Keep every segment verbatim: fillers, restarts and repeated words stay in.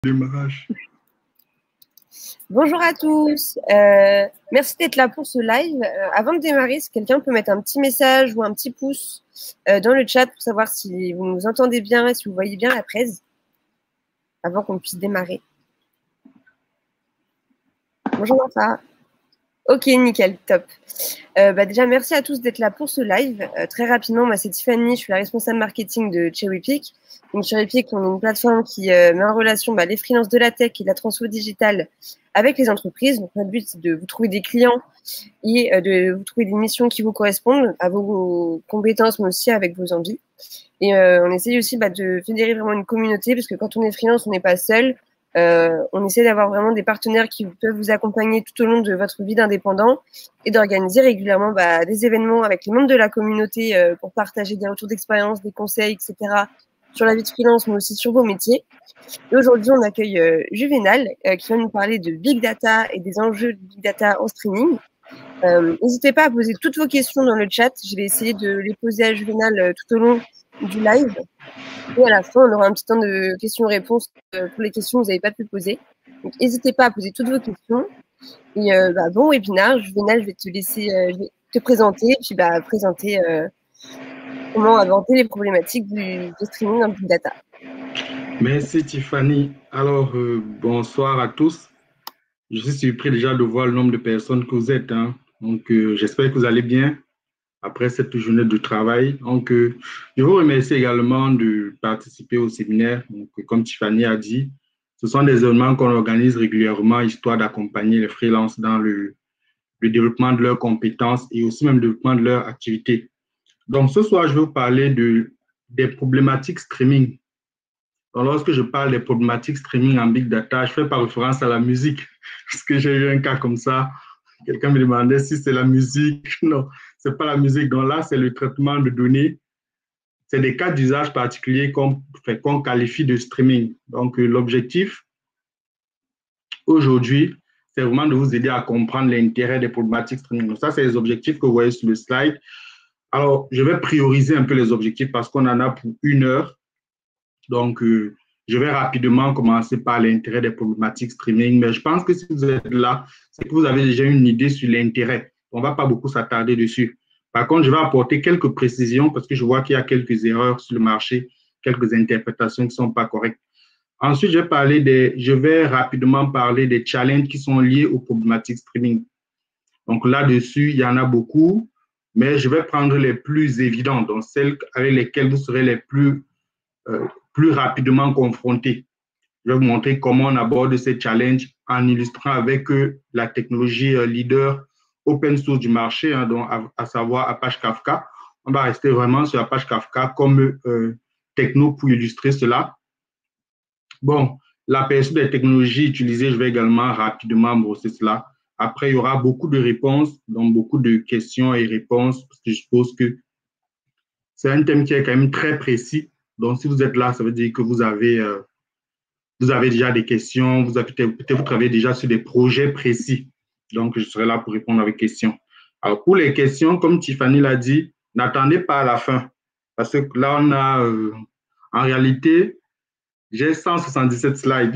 Démarrage. Bonjour à tous, euh, merci d'être là pour ce live. Euh, avant de démarrer, si quelqu'un peut mettre un petit message ou un petit pouce euh, dans le chat pour savoir si vous nous entendez bien et si vous voyez bien la presse, avant qu'on puisse démarrer. Bonjour Rafa. Ok, nickel, top. Euh, bah déjà, merci à tous d'être là pour ce live. Euh, très rapidement, moi c'est Tiffany, je suis la responsable marketing de Cherrypick. Donc Cherrypick, on est une plateforme qui euh, met en relation bah, les freelances de la tech et de la transfo digitale avec les entreprises. Donc notre but, c'est de vous trouver des clients et euh, de vous trouver des missions qui vous correspondent à vos, vos compétences, mais aussi avec vos envies. Et euh, on essaye aussi bah, de fédérer vraiment une communauté, parce que quand on est freelance, on n'est pas seul. Euh, on essaie d'avoir vraiment des partenaires qui peuvent vous accompagner tout au long de votre vie d'indépendant et d'organiser régulièrement bah, des événements avec les membres de la communauté euh, pour partager des retours d'expérience, des conseils, et cetera sur la vie de freelance, mais aussi sur vos métiers. Et aujourd'hui, on accueille euh, Juvénal euh, qui va nous parler de Big Data et des enjeux de Big Data en streaming. Euh, N'hésitez pas à poser toutes vos questions dans le chat. Je vais essayer de les poser à Juvénal euh, tout au long du live. Et à la fin, on aura un petit temps de questions-réponses euh, pour les questions que vous n'avez pas pu poser. Donc, n'hésitez pas à poser toutes vos questions. Et euh, bah, bon webinaire. Juvénal, je vais te laisser euh, je vais te présenter et puis bah, présenter euh, comment aborder les problématiques du, du streaming en Big Data. Merci Tiffany. Alors, euh, bonsoir à tous. Je suis surpris déjà de voir le nombre de personnes que vous êtes. Hein. Donc, euh, j'espère que vous allez bien après cette journée de travail. Donc, euh, je vous remercie également de participer au séminaire. Donc, comme Tiffany a dit, ce sont des événements qu'on organise régulièrement histoire d'accompagner les freelances dans le, le développement de leurs compétences et aussi même le développement de leur activité. Donc, ce soir, je vais vous parler de, des problématiques streaming. Donc, lorsque je parle des problématiques streaming en Big Data, je fais pas référence à la musique, parce que j'ai eu un cas comme ça. Quelqu'un me demandait si c'est la musique. Non, c'est pas la musique. Donc là, c'est le traitement de données. C'est des cas d'usage particuliers qu'on qu'on qualifie de streaming. Donc, euh, l'objectif aujourd'hui, c'est vraiment de vous aider à comprendre l'intérêt des problématiques streaming. Donc, ça, c'est les objectifs que vous voyez sur le slide. Alors, je vais prioriser un peu les objectifs parce qu'on en a pour une heure. Donc, euh, je vais rapidement commencer par l'intérêt des problématiques streaming, mais je pense que si vous êtes là, c'est que vous avez déjà une idée sur l'intérêt. On ne va pas beaucoup s'attarder dessus. Par contre, je vais apporter quelques précisions parce que je vois qu'il y a quelques erreurs sur le marché, quelques interprétations qui ne sont pas correctes. Ensuite, je vais, parler des, je vais rapidement parler des challenges qui sont liés aux problématiques streaming. Donc là-dessus, il y en a beaucoup, mais je vais prendre les plus évidents, donc celles avec lesquelles vous serez les plus Euh, plus rapidement confrontés. Je vais vous montrer comment on aborde ces challenges en illustrant avec eux la technologie euh, leader open source du marché, hein, donc à, à savoir Apache Kafka. On va rester vraiment sur Apache Kafka comme euh, techno pour illustrer cela. Bon, l'aperçu des technologies utilisées, je vais également rapidement brosser cela. Après, il y aura beaucoup de réponses, donc beaucoup de questions et réponses, parce que je suppose que c'est un thème qui est quand même très précis. Donc, si vous êtes là, ça veut dire que vous avez, euh, vous avez déjà des questions, vous avez peut-être vous travaillez déjà sur des projets précis. Donc, je serai là pour répondre à vos questions. Alors, pour les questions, comme Tiffany l'a dit, n'attendez pas à la fin. Parce que là, on a, euh, en réalité, j'ai cent soixante-dix-sept slides.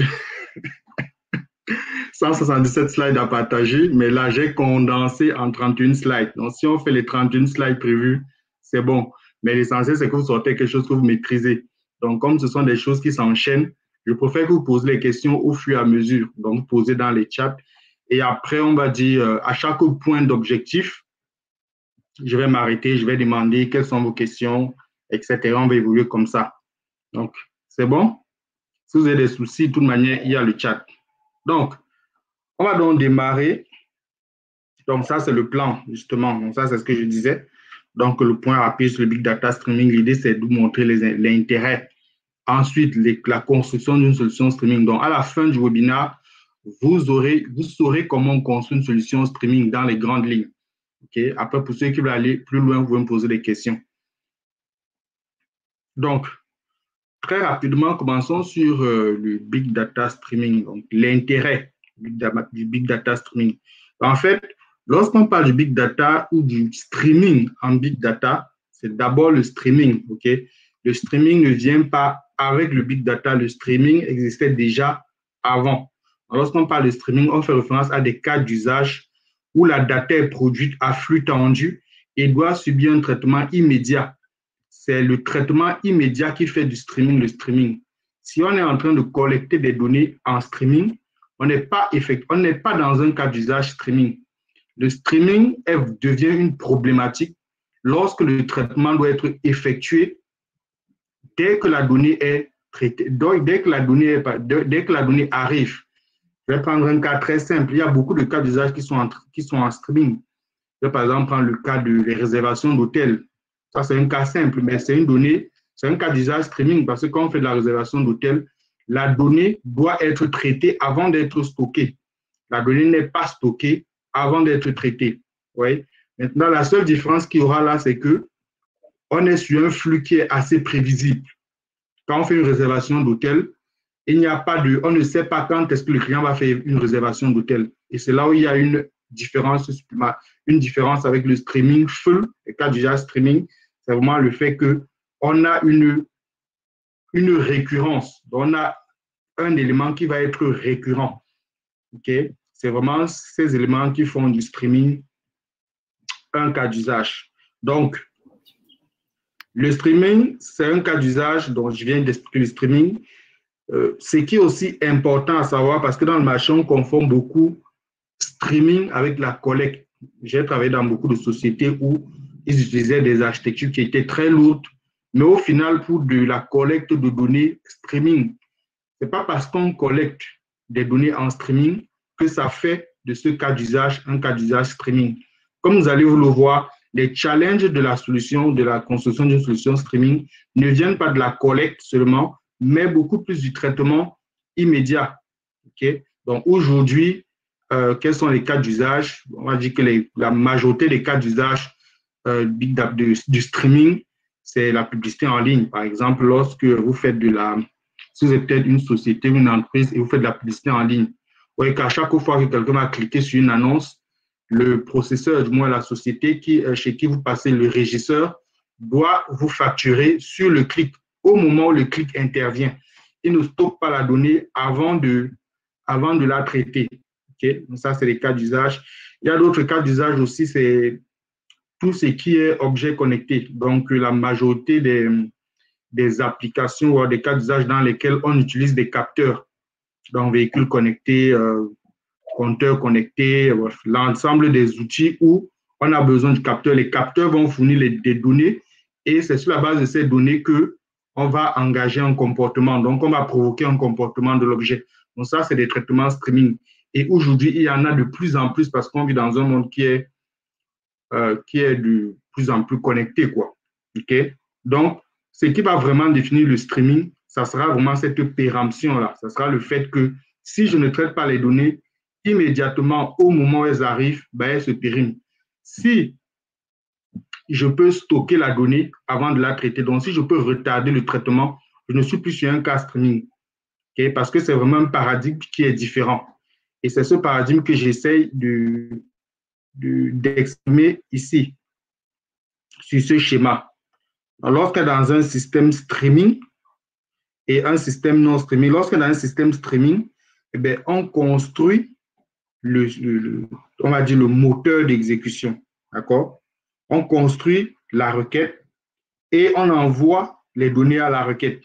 cent soixante-dix-sept slides à partager, mais là, j'ai condensé en trente et un slides. Donc, si on fait les trente et un slides prévus, c'est bon. Mais l'essentiel, c'est que vous sortez quelque chose que vous maîtrisez. Donc, comme ce sont des choses qui s'enchaînent, je préfère que vous posez les questions au fur et à mesure. Donc, vous posez dans les chats. Et après, on va dire, euh, à chaque point d'objectif, je vais m'arrêter, je vais demander quelles sont vos questions, et cetera. On va évoluer comme ça. Donc, c'est bon? Si vous avez des soucis, de toute manière, il y a le chat. Donc, on va donc démarrer. Donc, ça, c'est le plan, justement. Donc, ça, c'est ce que je disais. Donc, le point rapide sur le Big Data Streaming, l'idée, c'est de vous montrer l'intérêt. Ensuite, les, la construction d'une solution streaming. Donc, à la fin du webinaire, vous, aurez, vous saurez comment on construit une solution streaming dans les grandes lignes. Okay? Après, pour ceux qui veulent aller plus loin, vous pouvez me poser des questions. Donc, très rapidement, commençons sur euh, le Big Data Streaming, donc l'intérêt du Big Data Streaming. En fait, lorsqu'on parle du Big Data ou du streaming en Big Data, c'est d'abord le streaming. Okay? Le streaming ne vient pas avec le Big Data. Le streaming existait déjà avant. Lorsqu'on parle de streaming, on fait référence à des cas d'usage où la data est produite à flux tendu et doit subir un traitement immédiat. C'est le traitement immédiat qui fait du streaming le streaming. Si on est en train de collecter des données en streaming, on n'est pas, on n'est pas dans un cas d'usage streaming. Le streaming est, devient une problématique lorsque le traitement doit être effectué dès que la donnée est traitée, donc dès que la donnée, est, dès que la donnée arrive. Je vais prendre un cas très simple. Il y a beaucoup de cas d'usage qui sont en, qui sont en streaming. Je vais par exemple prendre le cas des réservations d'hôtels. Ça, c'est un cas simple, mais c'est une donnée, c'est un cas d'usage streaming parce que quand on fait de la réservation d'hôtel, la donnée doit être traitée avant d'être stockée. La donnée n'est pas stockée avant d'être traitée. Oui. Maintenant, la seule différence qu'il y aura là, c'est que on est sur un flux qui est assez prévisible. Quand on fait une réservation d'hôtel, il n'y a pas de, on ne sait pas quand est-ce que le client va faire une réservation d'hôtel. Et c'est là où il y a une différence, une différence avec le streaming full, le cas d'usage streaming, c'est vraiment le fait qu'on a une, une récurrence. On a un élément qui va être récurrent. Okay? C'est vraiment ces éléments qui font du streaming un cas d'usage. Donc, le streaming, c'est un cas d'usage dont je viens d'expliquer le streaming. Euh, ce qui est aussi important à savoir, parce que dans le marché, on confond beaucoup streaming avec la collecte. J'ai travaillé dans beaucoup de sociétés où ils utilisaient des architectures qui étaient très lourdes, mais au final, pour de la collecte de données streaming, ce n'est pas parce qu'on collecte des données en streaming que ça fait de ce cas d'usage un cas d'usage streaming. Comme vous allez vous le voir, les challenges de la solution, de la construction d'une solution streaming ne viennent pas de la collecte seulement, mais beaucoup plus du traitement immédiat. Okay? Donc aujourd'hui, euh, quels sont les cas d'usage? On va dire que les, la majorité des cas d'usage euh, du streaming, c'est la publicité en ligne. Par exemple, lorsque vous faites de la... Si vous êtes peut-être une société, une entreprise et vous faites de la publicité en ligne, vous voyez qu'à chaque fois que quelqu'un va cliquer sur une annonce, le processeur, du moins la société qui, chez qui vous passez le régisseur, doit vous facturer sur le clic, au moment où le clic intervient. Il ne stocke pas la donnée avant de, avant de la traiter. Okay? Donc ça, c'est les cas d'usage. Il y a d'autres cas d'usage aussi, c'est tout ce qui est objet connecté. Donc, la majorité des, des applications ou des cas d'usage dans lesquels on utilise des capteurs, donc véhicules connectés, euh, compteurs connectés, l'ensemble des outils où on a besoin de capteurs. Les capteurs vont fournir les, des données et c'est sur la base de ces données qu'on va engager un comportement. Donc, on va provoquer un comportement de l'objet. Donc, ça, c'est des traitements streaming. Et aujourd'hui, il y en a de plus en plus parce qu'on vit dans un monde qui est, euh, qui est de plus en plus connecté, quoi. Okay? Donc, ce qui va vraiment définir le streaming, ça sera vraiment cette péremption-là. Ça sera le fait que si je ne traite pas les données, immédiatement, au moment où elles arrivent, ben, elles se périment. Si je peux stocker la donnée avant de la traiter, donc si je peux retarder le traitement, je ne suis plus sur un cas streaming. Okay? Parce que c'est vraiment un paradigme qui est différent. Et c'est ce paradigme que j'essaye de, de, d'exprimer ici, sur ce schéma. Lorsque dans un système streaming et un système non streaming, lorsque dans un système streaming, eh bien, on construit Le, le, le, on va dire le moteur d'exécution, d'accord? On construit la requête et on envoie les données à la requête,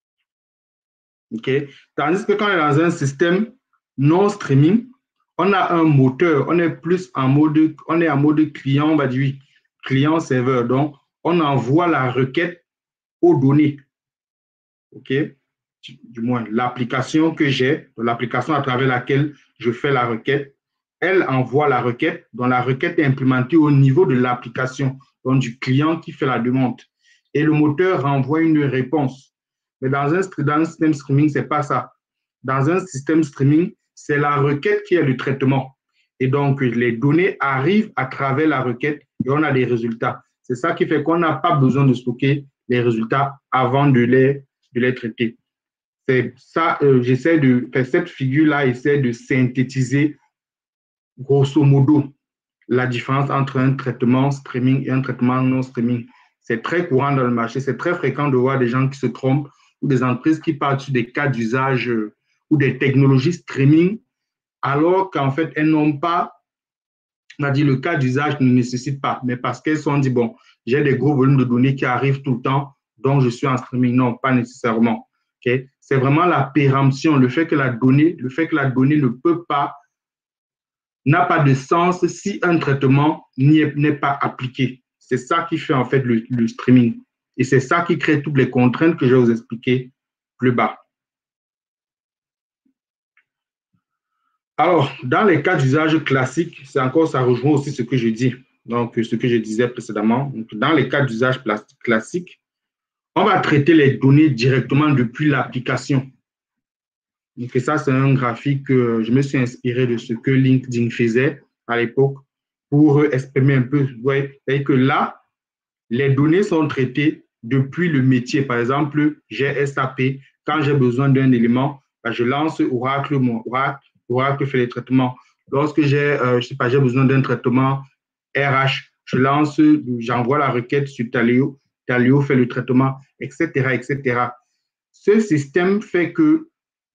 ok? Tandis que quand on est dans un système non streaming, on a un moteur, on est plus en mode, on est en mode client, on va dire client-serveur. Donc, on envoie la requête aux données, ok? Du moins, l'application que j'ai, l'application à travers laquelle je fais la requête, elle envoie la requête, dont la requête est implémentée au niveau de l'application, donc du client qui fait la demande. Et le moteur renvoie une réponse. Mais dans un, dans un système streaming, ce n'est pas ça. Dans un système streaming, c'est la requête qui est le traitement. Et donc, les données arrivent à travers la requête et on a des résultats. C'est ça qui fait qu'on n'a pas besoin de stocker les résultats avant de les, de les traiter. C'est ça, euh, j'essaie de faire cette figure-là, essaie de synthétiser grosso modo la différence entre un traitement streaming et un traitement non streaming. C'est très courant dans le marché, c'est très fréquent de voir des gens qui se trompent ou des entreprises qui partent sur des cas d'usage ou des technologies streaming, alors qu'en fait, elles n'ont pas, on a dit, le cas d'usage ne nécessite pas, mais parce qu'elles se sont dit, bon, j'ai des gros volumes de données qui arrivent tout le temps, donc je suis en streaming. Non, pas nécessairement. Okay? C'est vraiment la péremption, le fait que la donnée, le fait que la donnée ne peut pas, n'a pas de sens si un traitement n'est pas appliqué. C'est ça qui fait en fait le, le streaming. Et c'est ça qui crée toutes les contraintes que je vais vous expliquer plus bas. Alors, dans les cas d'usage classiques, c'est encore, ça rejoint aussi ce que je dis, donc ce que je disais précédemment. Donc, dans les cas d'usage classiques, on va traiter les données directement depuis l'application. Donc, ça, c'est un graphique que je me suis inspiré de ce que LinkedIn faisait à l'époque pour exprimer un peu. Ouais, c'est que là, les données sont traitées depuis le métier. Par exemple, j'ai S A P. Quand j'ai besoin d'un élément, ben, je lance Oracle, mon Oracle, Oracle fait les traitements. Lorsque j'ai, euh, je sais pas, j'ai besoin d'un traitement R H, je lance, j'envoie la requête sur Taleo. Taleo fait le traitement, et cetera, et cetera. Ce système fait que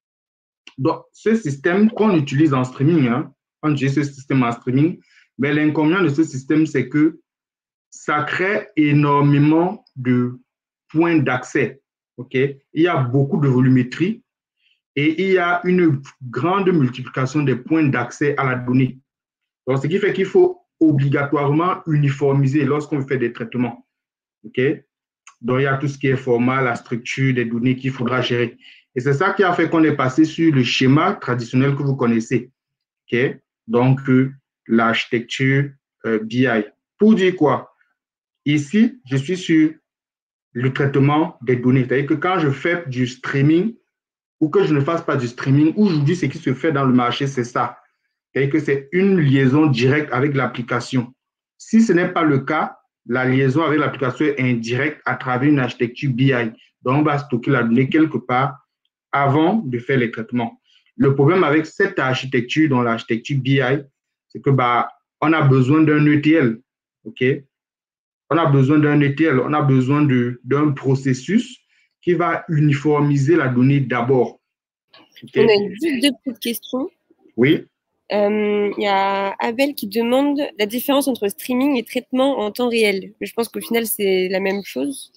donc, ce système qu'on utilise en streaming, hein, on utilise ce système en streaming, mais l'inconvénient de ce système, c'est que ça crée énormément de points d'accès. Okay? Il y a beaucoup de volumétrie et il y a une grande multiplication des points d'accès à la donnée. Donc, ce qui fait qu'il faut obligatoirement uniformiser lorsqu'on fait des traitements. Okay? Donc, il y a tout ce qui est format, la structure des données qu'il faudra gérer. Et c'est ça qui a fait qu'on est passé sur le schéma traditionnel que vous connaissez. Okay? Donc, euh, l'architecture euh, B I. Pour dire quoi? Ici, je suis sur le traitement des données. C'est-à-dire que quand je fais du streaming ou que je ne fasse pas du streaming, aujourd'hui, ce qui se fait dans le marché, c'est ça. C'est-à-dire que c'est une liaison directe avec l'application. Si ce n'est pas le cas, la liaison avec l'application est indirecte à travers une architecture B I. Donc, on va stocker la donnée quelque part avant de faire les traitements. Le problème avec cette architecture, dans l'architecture B I, c'est que bah, on a besoin d'un E T L. OK? On a besoin d'un E T L, on a besoin d'un processus qui va uniformiser la donnée d'abord. Okay? On a juste deux petites questions. Oui. Il euh, y a Abel qui demande la différence entre streaming et traitement en temps réel. Je pense qu'au final, c'est la même chose.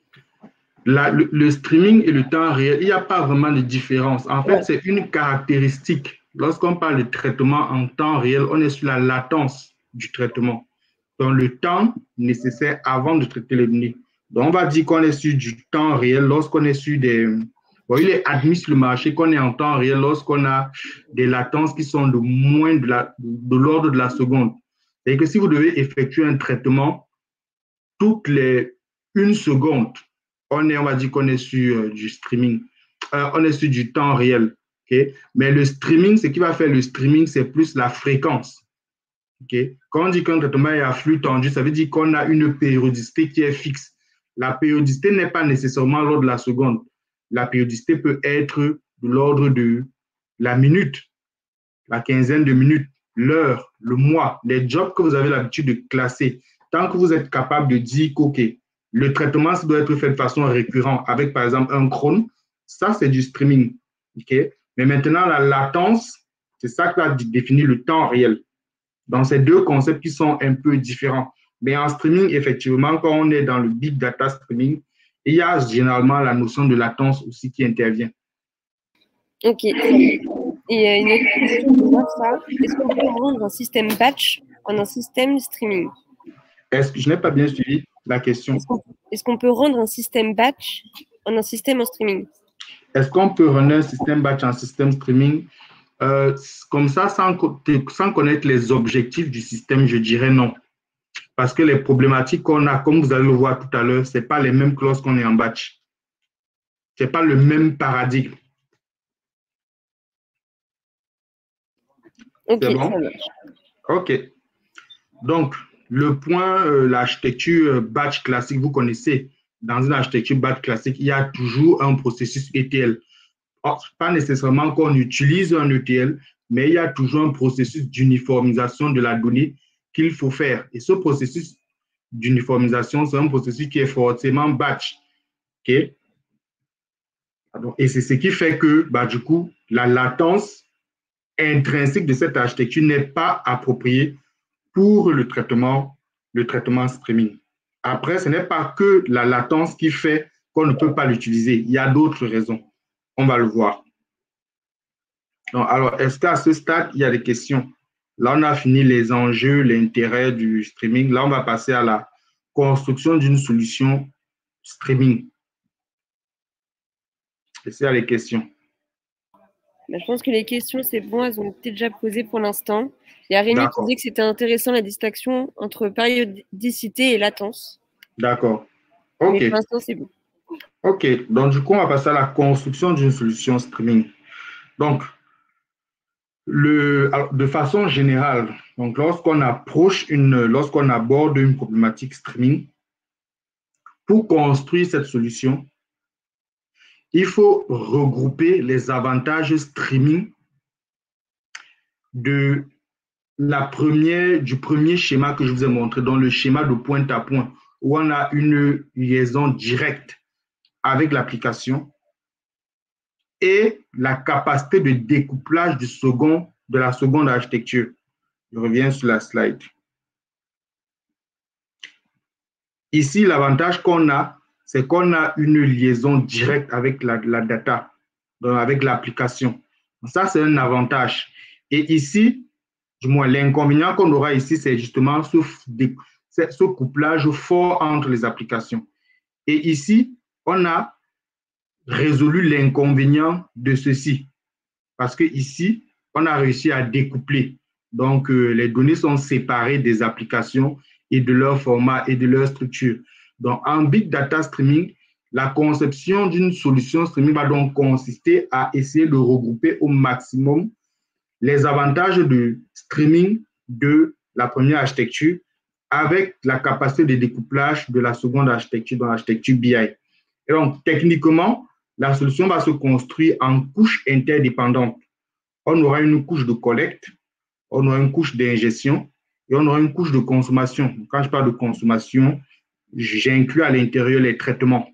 La, le, le streaming et le temps réel, il n'y a pas vraiment de différence. En fait, ouais. C'est une caractéristique. Lorsqu'on parle de traitement en temps réel, on est sur la latence du traitement. Donc, le temps nécessaire avant de traiter les données. Donc, on va dire qu'on est sur du temps réel lorsqu'on est sur des... Bon, il est admis sur le marché qu'on est en temps réel lorsqu'on a des latences qui sont de moins de l'ordre de, l'ordre de la seconde. C'est-à-dire que si vous devez effectuer un traitement, toutes les une seconde, on est, on va dire qu'on est sur euh, du streaming. Euh, on est sur du temps réel. Okay? Mais le streaming, ce qui va faire le streaming, c'est plus la fréquence. Okay? Quand on dit qu'un traitement est à flux tendu, ça veut dire qu'on a une périodicité qui est fixe. La périodicité n'est pas nécessairement l'ordre de la seconde. La périodicité peut être de l'ordre de la minute, la quinzaine de minutes, l'heure, le mois, les jobs que vous avez l'habitude de classer. Tant que vous êtes capable de dire qu'OK, le traitement ça doit être fait de façon récurrente avec, par exemple, un chrome, ça, c'est du streaming. Okay? Mais maintenant, la latence, c'est ça qui va définir le temps réel. Donc, ces deux concepts qui sont un peu différents. Mais en streaming, effectivement, quand on est dans le big data streaming, il y a généralement la notion de latence aussi qui intervient. Ok. Et euh, une autre question pour voir ça, est-ce qu'on peut rendre un système batch en un système streaming? Est-ce que je n'ai pas bien suivi la question? Est-ce qu'on est-ce qu'on peut rendre un système batch en un système en streaming? Est-ce qu'on peut rendre un système batch en système streaming? Euh, comme ça, sans, sans connaître les objectifs du système, je dirais non. Parce que les problématiques qu'on a, comme vous allez le voir tout à l'heure, ce n'est pas les mêmes que lorsqu'on est en batch. Ce n'est pas le même paradigme. Ok, c'est bon? Ok. Donc, le point, euh, l'architecture batch classique, vous connaissez, dans une architecture batch classique, il y a toujours un processus E T L. Or, pas nécessairement qu'on utilise un E T L, mais il y a toujours un processus d'uniformisation de la donnée qu'il faut faire. Et ce processus d'uniformisation, c'est un processus qui est forcément batch. Okay? Et c'est ce qui fait que, bah, du coup, la latence intrinsèque de cette architecture n'est pas appropriée pour le traitement, le traitement streaming. Après, ce n'est pas que la latence qui fait qu'on ne peut pas l'utiliser. Il y a d'autres raisons. On va le voir. Donc, alors, est-ce qu'à ce stade, il y a des questions? Là, on a fini les enjeux, l'intérêt du streaming. Là, on va passer à la construction d'une solution streaming. Est-ce qu'il y a des questions? Ben, je pense que les questions, c'est bon, elles ont été déjà posées pour l'instant. Il y a Rémi qui dit que c'était intéressant la distinction entre périodicité et latence. D'accord. OK. Mais pour l'instant, c'est bon. OK. Donc, du coup, on va passer à la construction d'une solution streaming. Donc, le, alors, de façon générale, donc lorsqu'on approche une, lorsqu'on aborde une problématique streaming, pour construire cette solution, il faut regrouper les avantages streaming de la première, du premier schéma que je vous ai montré, dans le schéma de point à point, où on a une liaison directe avec l'application, et la capacité de découplage du second, de la seconde architecture. Je reviens sur la slide. Ici, l'avantage qu'on a, c'est qu'on a une liaison directe avec la, la data, donc avec l'application. Ça, c'est un avantage. Et ici, du moins, l'inconvénient qu'on aura ici, c'est justement ce, ce couplage fort entre les applications. Et ici, on a résolu l'inconvénient de ceci. Parce que ici, on a réussi à découpler. Donc, euh, les données sont séparées des applications et de leur format et de leur structure. Donc, en Big Data Streaming, la conception d'une solution streaming va donc consister à essayer de regrouper au maximum les avantages de streaming de la première architecture avec la capacité de découplage de la seconde architecture dans l'architecture B I. Et donc, techniquement, la solution va se construire en couches interdépendantes. On aura une couche de collecte, on aura une couche d'ingestion et on aura une couche de consommation. Quand je parle de consommation, j'inclus à l'intérieur les traitements.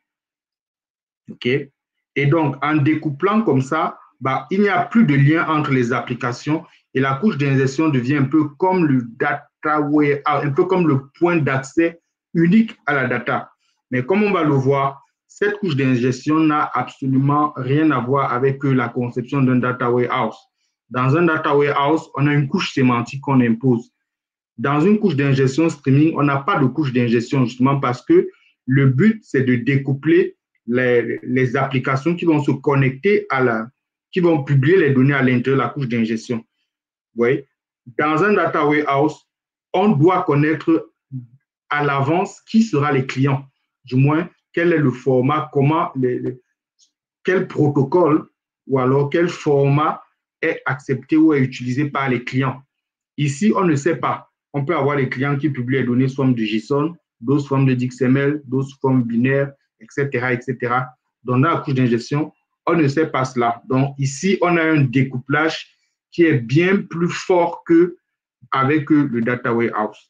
OK? Et donc, en découplant comme ça, bah, il n'y a plus de lien entre les applications et la couche d'ingestion devient un peu comme le data warehouse, un peu comme le point d'accès unique à la data. Mais comme on va le voir, cette couche d'ingestion n'a absolument rien à voir avec la conception d'un data warehouse. Dans un data warehouse, on a une couche sémantique qu'on impose. Dans une couche d'ingestion streaming, on n'a pas de couche d'ingestion justement parce que le but, c'est de découpler les, les applications qui vont se connecter à la, qui vont publier les données à l'intérieur de la couche d'ingestion. Vous voyez? Dans un data warehouse, on doit connaître à l'avance qui sera les clients, du moins quel est le format, comment, les, les, quel protocole ou alors quel format est accepté ou est utilisé par les clients. Ici, on ne sait pas. On peut avoir des clients qui publient les données sous forme de JSON, d'autres sous forme de X M L, d'autres sous forme binaire, et cetera, et cetera. Donc, dans la couche d'ingestion, on ne sait pas cela. Donc, ici, on a un découplage qui est bien plus fort qu'avec le data warehouse.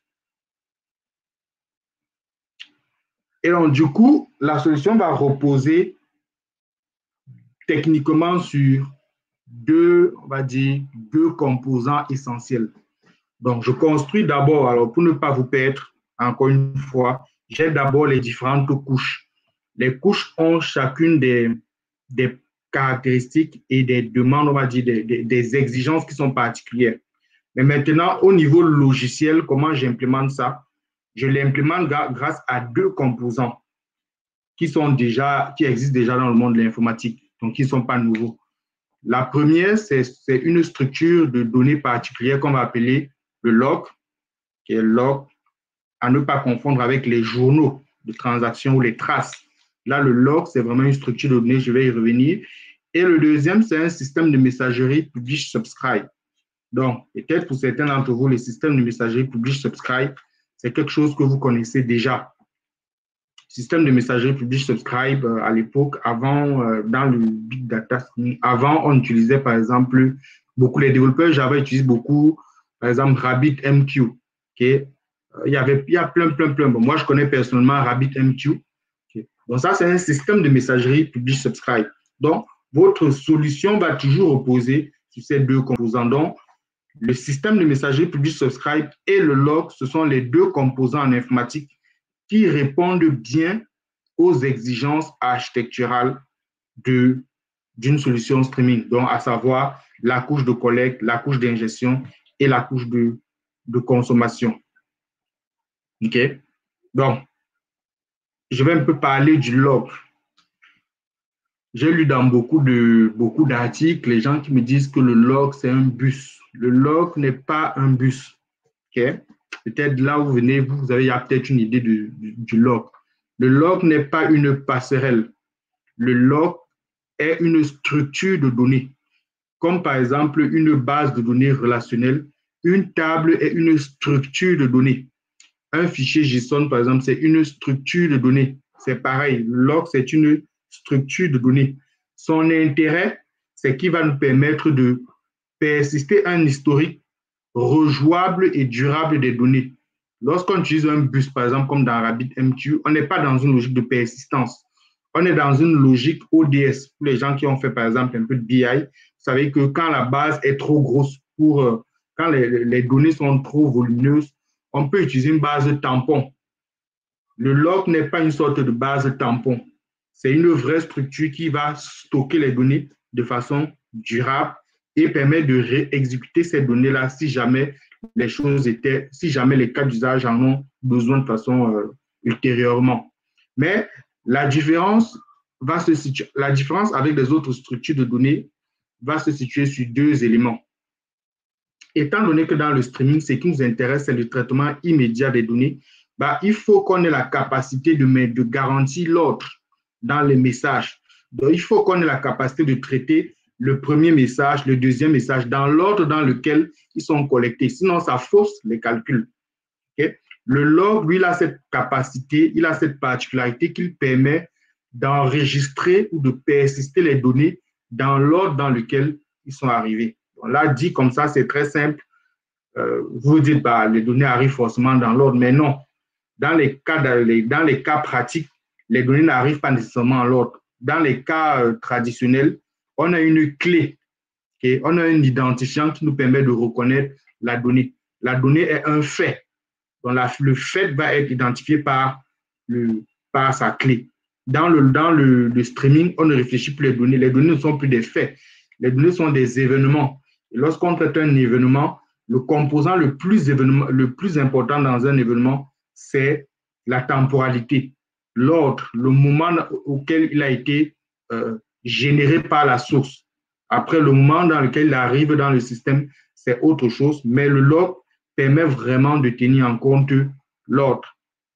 Et donc, du coup, la solution va reposer techniquement sur deux, on va dire, deux composants essentiels. Donc, je construis d'abord, alors pour ne pas vous perdre, encore une fois, j'ai d'abord les différentes couches. Les couches ont chacune des, des caractéristiques et des demandes, on va dire, des, des, des exigences qui sont particulières. Mais maintenant, au niveau logiciel, comment j'implémente ça? Je l'implémente grâce à deux composants qui, sont déjà, qui existent déjà dans le monde de l'informatique, donc qui ne sont pas nouveaux. La première, c'est une structure de données particulière qu'on va appeler le log, qui est log, à ne pas confondre avec les journaux de transactions ou les traces. Là, le log, c'est vraiment une structure de données, je vais y revenir. Et le deuxième, c'est un système de messagerie publish-subscribe. Donc, peut-être pour certains d'entre vous, le système de messagerie publish-subscribe, c'est quelque chose que vous connaissez déjà. Système de messagerie publish-subscribe, euh, à l'époque, avant, euh, dans le Big Data, avant, on utilisait, par exemple, beaucoup, les développeurs Java utilisent beaucoup, par exemple, RabbitMQ. Okay? Euh, il y avait, il y a plein, plein, plein. Bon, moi, je connais personnellement RabbitMQ. Okay? Donc, ça, c'est un système de messagerie publish-subscribe. Donc, votre solution va toujours reposer sur ces deux composants. Donc, le système de messagerie publish subscribe et le log, ce sont les deux composants en informatique qui répondent bien aux exigences architecturales de, d'une solution streaming, donc à savoir la couche de collecte, la couche d'ingestion et la couche de, de consommation. OK? Donc, je vais un peu parler du log. J'ai lu dans beaucoup de beaucoup d'articles les gens qui me disent que le log, c'est un bus. Le log n'est pas un bus. Okay? Peut-être là où vous venez, vous avez peut-être une idée du, du, du log. Le log n'est pas une passerelle. Le log est une structure de données, comme par exemple une base de données relationnelle. Une table est une structure de données. Un fichier JSON, par exemple, c'est une structure de données. C'est pareil. Le log, c'est une structure de données. Son intérêt, c'est qu'il va nous permettre de persister un historique rejouable et durable des données. Lorsqu'on utilise un bus, par exemple, comme dans RabbitMQ, on n'est pas dans une logique de persistance. On est dans une logique O D S. Pour les gens qui ont fait, par exemple, un peu de B I, vous savez que quand la base est trop grosse, pour, euh, quand les, les données sont trop volumineuses, on peut utiliser une base tampon. Le log n'est pas une sorte de base tampon. C'est une vraie structure qui va stocker les données de façon durable et permet de réexécuter ces données-là si jamais les choses étaient, si jamais les cas d'usage en ont besoin de façon euh, ultérieurement. Mais la différence va se situer, la différence avec les autres structures de données va se situer sur deux éléments. Étant donné que dans le streaming, ce qui nous intéresse, c'est le traitement immédiat des données, bah, il faut qu'on ait la capacité de, de garantir l'ordre dans les messages. Donc, il faut qu'on ait la capacité de traiter le premier message, le deuxième message, dans l'ordre dans lequel ils sont collectés. Sinon, ça fausse les calculs. Okay? Le log, lui, il a cette capacité, il a cette particularité qu'il permet d'enregistrer ou de persister les données dans l'ordre dans lequel ils sont arrivés. Donc là, dit comme ça, c'est très simple. Euh, vous vous dites, bah, les données arrivent forcément dans l'ordre, mais non. Dans les cas, dans les, dans les cas pratiques, les données n'arrivent pas nécessairement en l'ordre. Dans les cas euh, traditionnels, on a une clé, okay? On a un identifiant qui nous permet de reconnaître la donnée. La donnée est un fait. Donc la, le fait va être identifié par, le, par sa clé. Dans, le, dans le, le streaming, on ne réfléchit plus les données. Les données ne sont plus des faits. Les données sont des événements. Et lorsqu'on traite un événement, le composant le plus, événement, le plus important dans un événement, c'est la temporalité, l'ordre, le moment auquel il a été euh, généré par la source. Après, le moment dans lequel il arrive dans le système, c'est autre chose, mais le log permet vraiment de tenir en compte l'ordre.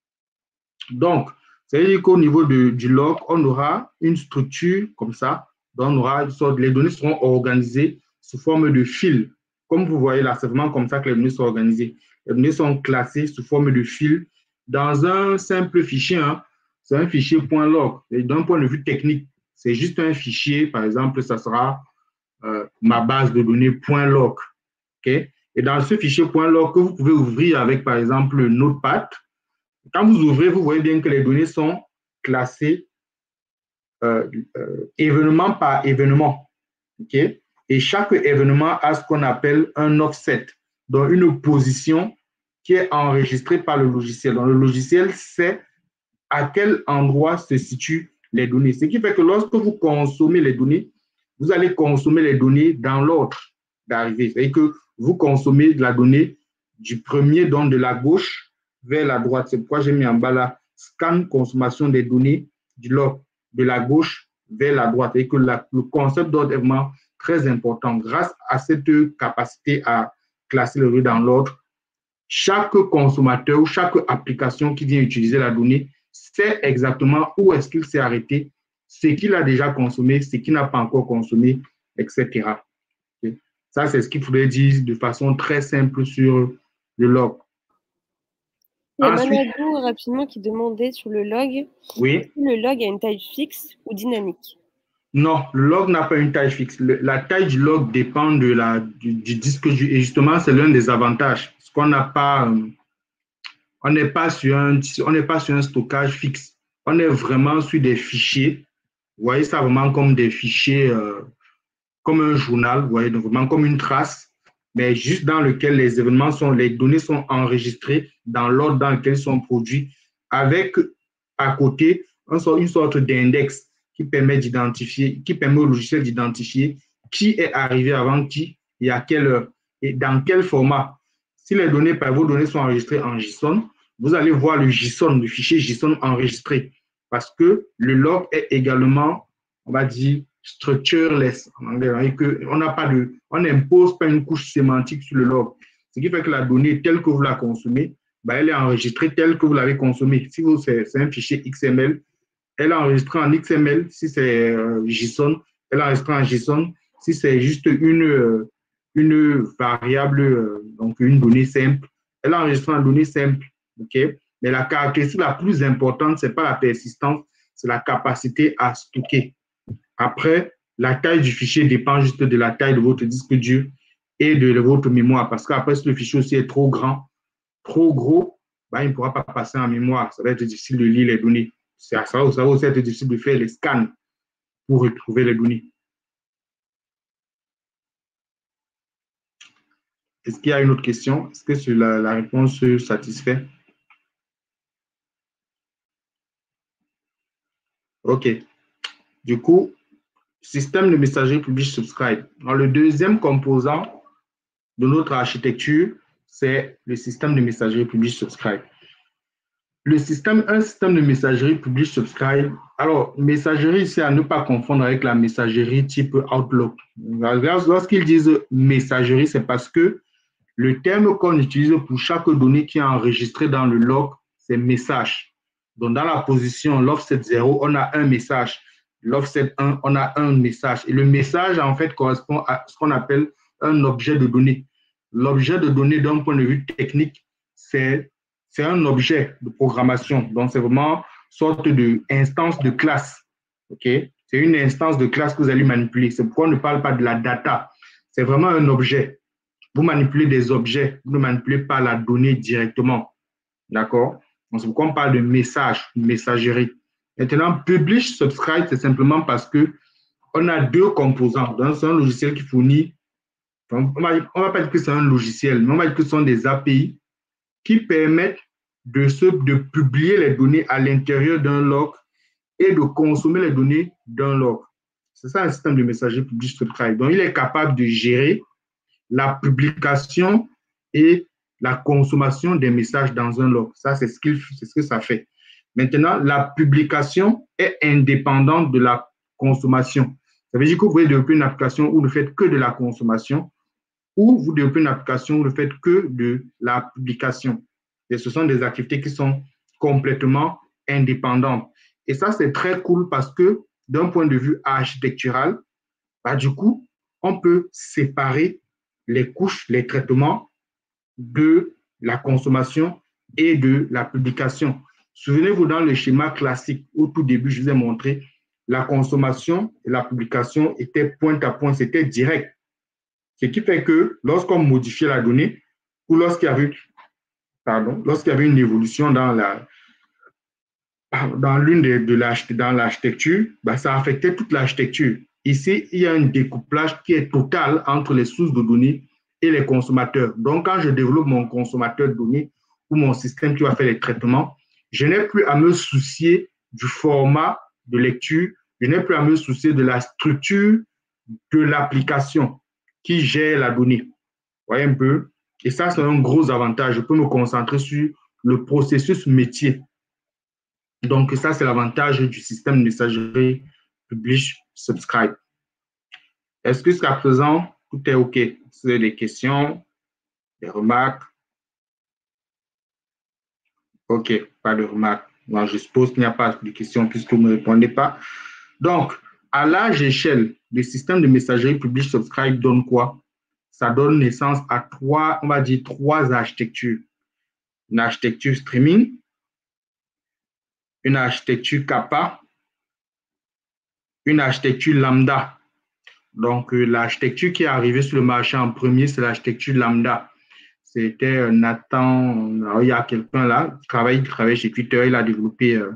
Donc, c'est-à-dire qu'au niveau de, du log, on aura une structure comme ça, donc on aura une sorte, les données seront organisées sous forme de fils. Comme vous voyez là, c'est vraiment comme ça que les données sont organisées. Les données sont classées sous forme de fils dans un simple fichier. Hein, c'est un fichier .log. Et d'un point de vue technique, c'est juste un fichier. Par exemple, ça sera euh, ma base de données .log. Okay? Et dans ce fichier .log que vous pouvez ouvrir avec, par exemple, Notepad, quand vous ouvrez, vous voyez bien que les données sont classées euh, euh, événement par événement. Okay? Et chaque événement a ce qu'on appelle un offset, donc une position qui est enregistrée par le logiciel. Donc, le logiciel sait à quel endroit se situent les données. Ce qui fait que lorsque vous consommez les données, vous allez consommer les données dans l'ordre d'arrivée. C'est-à-dire que vous consommez de la donnée du premier, donc de la gauche vers la droite. C'est pourquoi j'ai mis en bas là, scan consommation des données du log de la gauche vers la droite. Et que la, le concept d'ordre est vraiment très important. Grâce à cette capacité à classer le données dans l'ordre, chaque consommateur ou chaque application qui vient utiliser la donnée sait exactement où est-ce qu'il s'est arrêté, ce qu'il a déjà consommé, ce qu'il n'a pas encore consommé, et cetera. Okay. Ça, c'est ce qu'il faudrait dire de façon très simple sur le log. Il y a Managou rapidement qui demandait sur le log, oui. Le log a une taille fixe ou dynamique? Non, le log n'a pas une taille fixe. Le, la taille du log dépend de la, du, du disque dur. Et justement, c'est l'un des avantages. Parce qu'on n'a pas, euh, on n'est pas sur un, on n'est pas sur un stockage fixe. On est vraiment sur des fichiers Vous voyez ça vraiment comme des fichiers, euh, comme un journal, vous voyez, donc vraiment comme une trace, mais juste dans lequel les événements sont, les données sont enregistrées dans l'ordre dans lequel ils sont produits, avec à côté une sorte d'index qui permet d'identifier, qui permet au logiciel d'identifier qui est arrivé avant qui et à quelle heure et dans quel format. Si les données, par vos données sont enregistrées en JSON, vous allez voir le JSON, le fichier JSON enregistré, parce que le log est également, on va dire, structureless en anglais, et que on n'a pas de, on n'impose pas une couche sémantique sur le log. Ce qui fait que la donnée telle que vous la consommez, ben, elle est enregistrée telle que vous l'avez consommée. Si c'est un fichier X M L, elle est enregistrée en X M L. Si c'est euh, JSON, elle est enregistrée en JSON. Si c'est juste une, euh, une variable, euh, donc une donnée simple, elle est enregistrée en donnée simple. Okay? Mais la caractéristique la plus importante, ce n'est pas la persistance, c'est la capacité à stocker. Après, la taille du fichier dépend juste de la taille de votre disque dur et de votre mémoire. Parce qu'après, si le fichier aussi est trop grand, trop gros, ben, il ne pourra pas passer en mémoire. Ça va être difficile de lire les données. Ça va, ça va aussi être difficile de faire les scans pour retrouver les données. Est-ce qu'il y a une autre question? Est-ce que la, la réponse satisfait? OK. Du coup, système de messagerie publish subscribe. Alors, le deuxième composant de notre architecture, c'est le système de messagerie publish subscribe. Le système, un système de messagerie publish subscribe. Alors, messagerie, c'est à ne pas confondre avec la messagerie type Outlook. Lorsqu'ils disent messagerie, c'est parce que le terme qu'on utilise pour chaque donnée qui est enregistrée dans le log, c'est message. Donc, dans la position l'offset zéro, on a un message. L'offset un, on a un message. Et le message, en fait, correspond à ce qu'on appelle un objet de données. L'objet de données, d'un point de vue technique, c'est un objet de programmation. Donc, c'est vraiment une sorte d'instance de classe. Okay? C'est une instance de classe que vous allez manipuler. C'est pourquoi on ne parle pas de la data. C'est vraiment un objet. Vous manipulez des objets, vous ne manipulez pas la donnée directement. D'accord? Donc, c'est pourquoi on parle de message, messagerie. Maintenant, publish, subscribe, c'est simplement parce qu'on a deux composants. C'est un logiciel qui fournit, on ne va pas dire que c'est un logiciel, mais on va dire que ce sont des A P I qui permettent de, se, de publier les données à l'intérieur d'un log et de consommer les données d'un log. C'est ça un système de messagerie publish, subscribe. Donc, il est capable de gérer la publication et la consommation des messages dans un log. Ça, c'est ce, qu'il, c'est ce que ça fait. Maintenant, la publication est indépendante de la consommation. Ça veut dire que vous pouvez développer une application où vous ne faites que de la consommation ou vous développez une application où vous ne faites que de la publication. Et ce sont des activités qui sont complètement indépendantes. Et ça, c'est très cool parce que d'un point de vue architectural, bah, du coup, on peut séparer les couches, les traitements de la consommation et de la publication. Souvenez-vous, dans le schéma classique, au tout début, je vous ai montré, la consommation et la publication étaient point à point, c'était direct. Ce qui fait que lorsqu'on modifiait la donnée ou lorsqu'il y avait, pardon, lorsqu'il y avait une évolution dans la dans l'une de, de l'architecture, bah, ça affectait toute l'architecture. Ici, il y a un découplage qui est total entre les sources de données et les consommateurs. Donc, quand je développe mon consommateur de données ou mon système qui va faire les traitements, je n'ai plus à me soucier du format de lecture, je n'ai plus à me soucier de la structure de l'application qui gère la donnée. Vous voyez un peu? Et ça, c'est un gros avantage. Je peux me concentrer sur le processus métier. Donc, ça, c'est l'avantage du système de messagerie publish, subscribe. Est-ce que jusqu'à présent, tout est OK? C'est des questions, des remarques? OK, pas de remarques. Moi, je suppose qu'il n'y a pas de questions puisque vous ne me répondez pas. Donc, à large échelle, le système de messagerie publish, subscribe donne quoi? Ça donne naissance à trois, on va dire, trois architectures. Une architecture streaming, une architecture Kappa, une architecture lambda. Donc, euh, l'architecture qui est arrivée sur le marché en premier, c'est l'architecture lambda. C'était euh, Nathan, alors, il y a quelqu'un là, qui travaille, qui travaille chez Twitter, il a développé euh,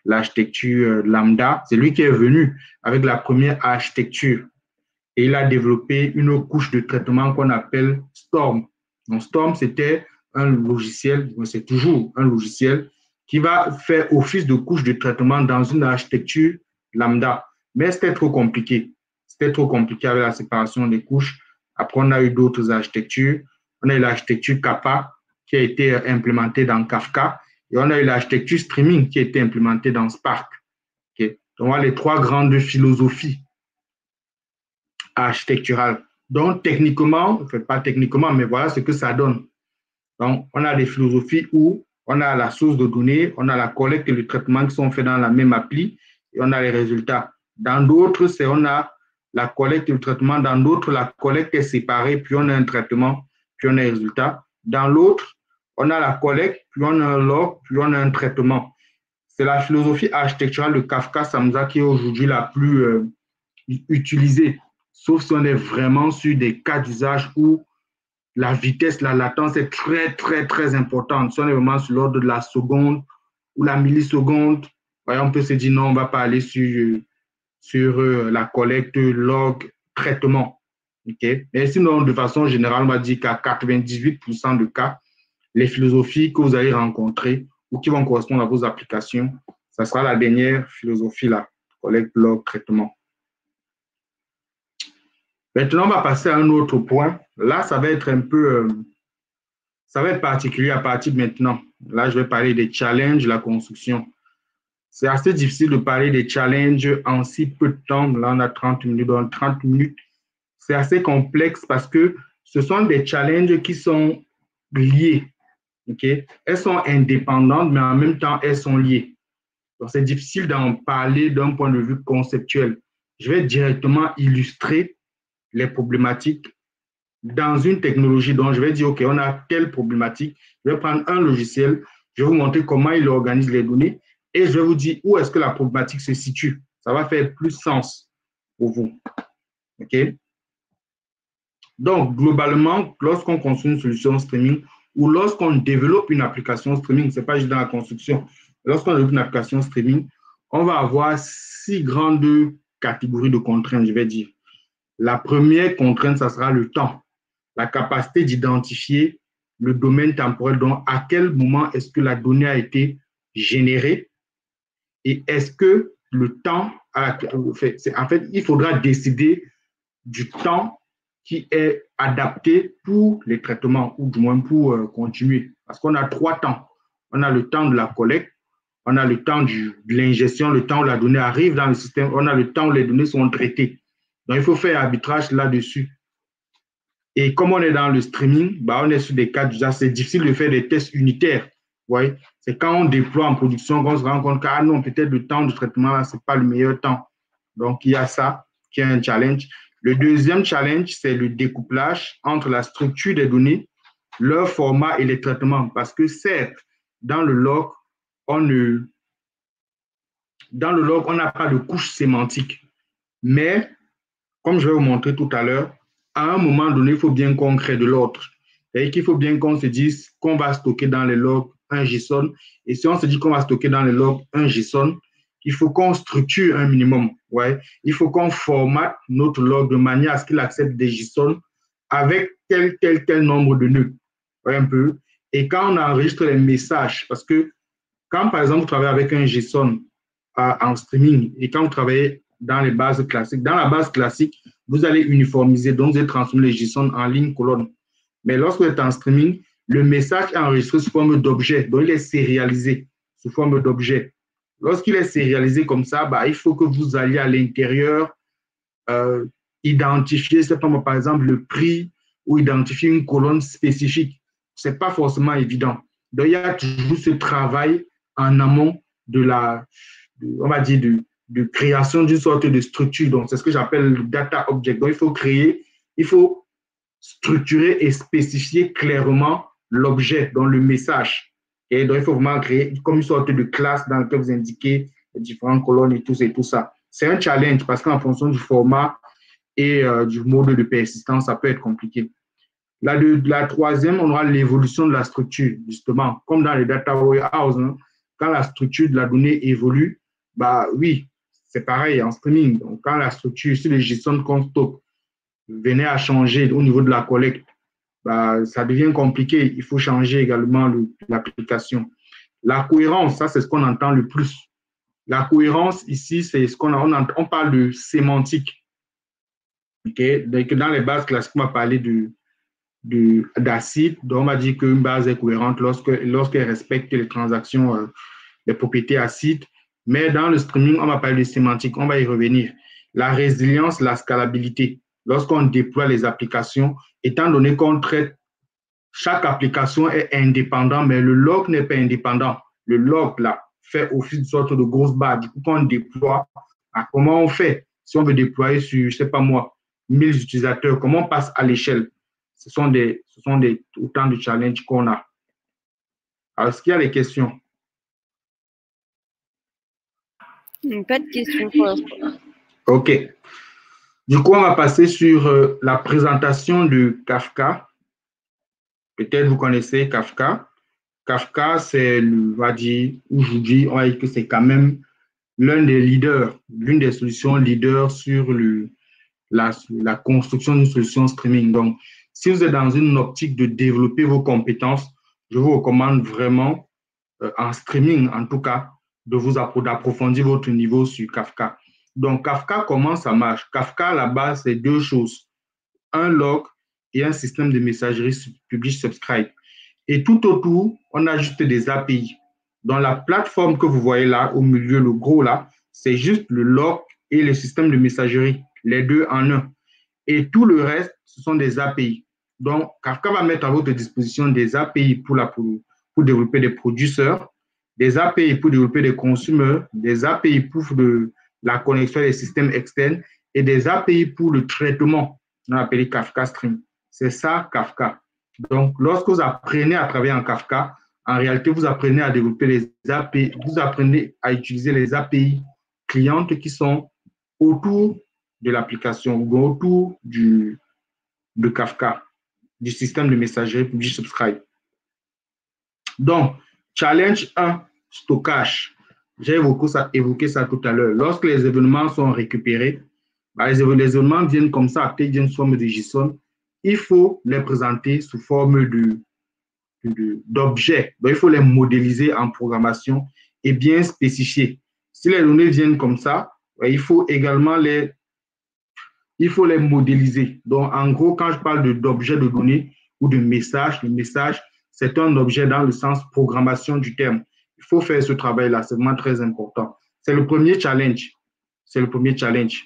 l'architecture lambda. C'est lui qui est venu avec la première architecture. Et il a développé une couche de traitement qu'on appelle Storm. Donc, Storm, c'était un logiciel, c'est toujours un logiciel qui va faire office de couche de traitement dans une architecture lambda. Mais c'était trop compliqué. C'était trop compliqué avec la séparation des couches. Après, on a eu d'autres architectures. On a eu l'architecture Kappa qui a été implémentée dans Kafka. Et on a eu l'architecture streaming qui a été implémentée dans Spark. Okay? Donc, on a les trois grandes philosophies architecturales. Donc, techniquement, enfin, pas techniquement, mais voilà ce que ça donne. Donc, on a des philosophies où on a la source de données, on a la collecte et le traitement qui sont faits dans la même appli et on a les résultats. Dans d'autres, c'est on a la collecte et le traitement. Dans d'autres, la collecte est séparée, puis on a un traitement, puis on a les résultats. Dans l'autre, on a la collecte, puis on a un log, puis on a un traitement. C'est la philosophie architecturale de Kafka Samza qui est aujourd'hui la plus euh, utilisée, sauf si on est vraiment sur des cas d'usage où la vitesse, la latence est très, très, très importante. Si on est vraiment sur l'ordre de la seconde ou la milliseconde, on peut se dire non, on ne va pas aller sur, sur euh, la collecte, log, traitement. Okay? Mais sinon, de façon générale, on va dire qu'à quatre-vingt-dix-huit pour cent de cas, les philosophies que vous allez rencontrer ou qui vont correspondre à vos applications, ça sera la dernière philosophie là, collecte, log, traitement. Maintenant, on va passer à un autre point. Là, ça va être un peu, euh, ça va être particulier à partir de maintenant. Là, je vais parler des challenges de la construction. C'est assez difficile de parler des challenges en si peu de temps. Là, on a trente minutes. Dans trente minutes, c'est assez complexe parce que ce sont des challenges qui sont liés. Okay? Elles sont indépendantes, mais en même temps, elles sont liées. Donc, c'est difficile d'en parler d'un point de vue conceptuel. Je vais directement illustrer les problématiques dans une technologie. Donc, je vais dire, OK, on a telle problématique. Je vais prendre un logiciel, je vais vous montrer comment il organise les données et je vais vous dire où est-ce que la problématique se situe. Ça va faire plus sens pour vous. OK? Donc, globalement, lorsqu'on construit une solution streaming ou lorsqu'on développe une application streaming, ce n'est pas juste dans la construction, lorsqu'on développe une application streaming, on va avoir six grandes catégories de contraintes, je vais dire. La première contrainte, ça sera le temps, la capacité d'identifier le domaine temporel, donc à quel moment est-ce que la donnée a été générée et est-ce que le temps, a, en fait, il faudra décider du temps qui est adapté pour les traitements ou du moins pour euh, continuer. Parce qu'on a trois temps. On a le temps de la collecte, on a le temps du, de l'ingestion, le temps où la donnée arrive dans le système, on a le temps où les données sont traitées. Donc, il faut faire arbitrage là-dessus. Et comme on est dans le streaming, bah, on est sur des cas d'usage. C'est difficile de faire des tests unitaires. Ouais. C'est quand on déploie en production qu'on se rend compte que ah non, peut-être le temps de traitement, ce n'est pas le meilleur temps. Donc, il y a ça qui est un challenge. Le deuxième challenge, c'est le découplage entre la structure des données, leur format et les traitements. Parce que certes, dans le log, on ne, dans le log, on n'a pas de couche sémantique. Mais comme je vais vous montrer tout à l'heure, à un moment donné, il faut bien qu'on crée de l'ordre. C'est-à-dire qu'il faut bien qu'on se dise qu'on va stocker dans les logs un JSON. Et si on se dit qu'on va stocker dans les logs un JSON, il faut qu'on structure un minimum. Ouais. Il faut qu'on formate notre log de manière à ce qu'il accepte des JSON avec tel, tel, tel nombre de nœuds. Ouais, un peu. Et quand on enregistre les messages, parce que quand, par exemple, vous travaillez avec un JSON euh, en streaming et quand vous travaillez dans les bases classiques. Dans la base classique, vous allez uniformiser, donc vous allez transformer les JSON en ligne colonne. Mais lorsque vous êtes en streaming, le message est enregistré sous forme d'objet, donc il est sérialisé sous forme d'objet. Lorsqu'il est sérialisé comme ça, bah, il faut que vous alliez à l'intérieur euh, identifier, c'est pas, par exemple, le prix ou identifier une colonne spécifique. Ce n'est pas forcément évident. Donc, il y a toujours ce travail en amont de la, de, on va dire, de, de création d'une sorte de structure. Donc, c'est ce que j'appelle le data object. Donc, il faut créer, il faut structurer et spécifier clairement l'objet, donc le message. Et donc, il faut vraiment créer comme une sorte de classe dans laquelle vous indiquez les différentes colonnes et tout, et tout ça. C'est un challenge parce qu'en fonction du format et euh, du mode de persistance, ça peut être compliqué. La, de, la troisième, on aura l'évolution de la structure, justement, comme dans les data warehouse. Hein. quand la structure de la donnée évolue, bah oui, c'est pareil en streaming. Donc, quand la structure, si le JSON qu'on stocke venait à changer au niveau de la collecte, bah, ça devient compliqué. Il faut changer également l'application. La cohérence, ça, c'est ce qu'on entend le plus. La cohérence, ici, c'est ce qu'on a, on, on parle de sémantique. Okay? Donc, dans les bases classiques, on va parler de, de, d'acide. Donc, on va dire qu'une base est cohérente lorsque, lorsqu'elle respecte les transactions, euh, les propriétés acides. Mais dans le streaming, on va parler de sémantique. On va y revenir. La résilience, la scalabilité. Lorsqu'on déploie les applications, étant donné qu'on traite, chaque application est indépendante, mais le log n'est pas indépendant. Le log, là, fait office de sorte de grosse barre. Du coup, quand on déploie, ah, comment on fait? Si on veut déployer sur, je ne sais pas moi, mille utilisateurs, comment on passe à l'échelle? Ce sont des, ce sont des, autant de challenges qu'on a. Alors, est-ce qu'il y a des questions? Pas de questions pour l'instant. OK. Du coup, on va passer sur euh, la présentation de Kafka. Peut-être vous connaissez Kafka. Kafka, c'est, on va dire, aujourd'hui, on va dire que c'est quand même l'un des leaders, l'une des solutions leaders sur le, la, la construction d'une solution streaming. Donc, si vous êtes dans une optique de développer vos compétences, je vous recommande vraiment, euh, en streaming en tout cas, de vous d'approfondir votre niveau sur Kafka. Donc, Kafka, comment ça marche? Kafka, à la base, c'est deux choses. Un log et un système de messagerie publish-subscribe. Et tout autour, on a juste des A P I. Dans la plateforme que vous voyez là, au milieu, le gros là, c'est juste le log et le système de messagerie, les deux en un. Et tout le reste, ce sont des A P I. Donc, Kafka va mettre à votre disposition des A P I pour, la, pour, pour développer des producteurs, des A P I pour développer des consommateurs, des A P I pour de, la connexion des systèmes externes et des A P I pour le traitement, on appelle Kafka Stream. C'est ça, Kafka. Donc, lorsque vous apprenez à travailler en Kafka, en réalité, vous apprenez à développer les A P I, vous apprenez à utiliser les A P I clientes qui sont autour de l'application ou autour du, de Kafka, du système de messagerie publish-subscribe. Donc, challenge un, stockage. J'ai évoqué ça, évoqué ça tout à l'heure. Lorsque les événements sont récupérés, bah, les, les événements viennent comme ça, après ils viennent sous forme de JSON. Il faut les présenter sous forme de, de, d'objets. Donc, il faut les modéliser en programmation et bien spécifier. Si les données viennent comme ça, bah, il faut également les, il faut les modéliser. Donc, en gros, quand je parle de, d'objets de données ou de messages, le message, c'est un objet dans le sens programmation du terme. Il faut faire ce travail-là, c'est vraiment très important. C'est le premier challenge. C'est le premier challenge.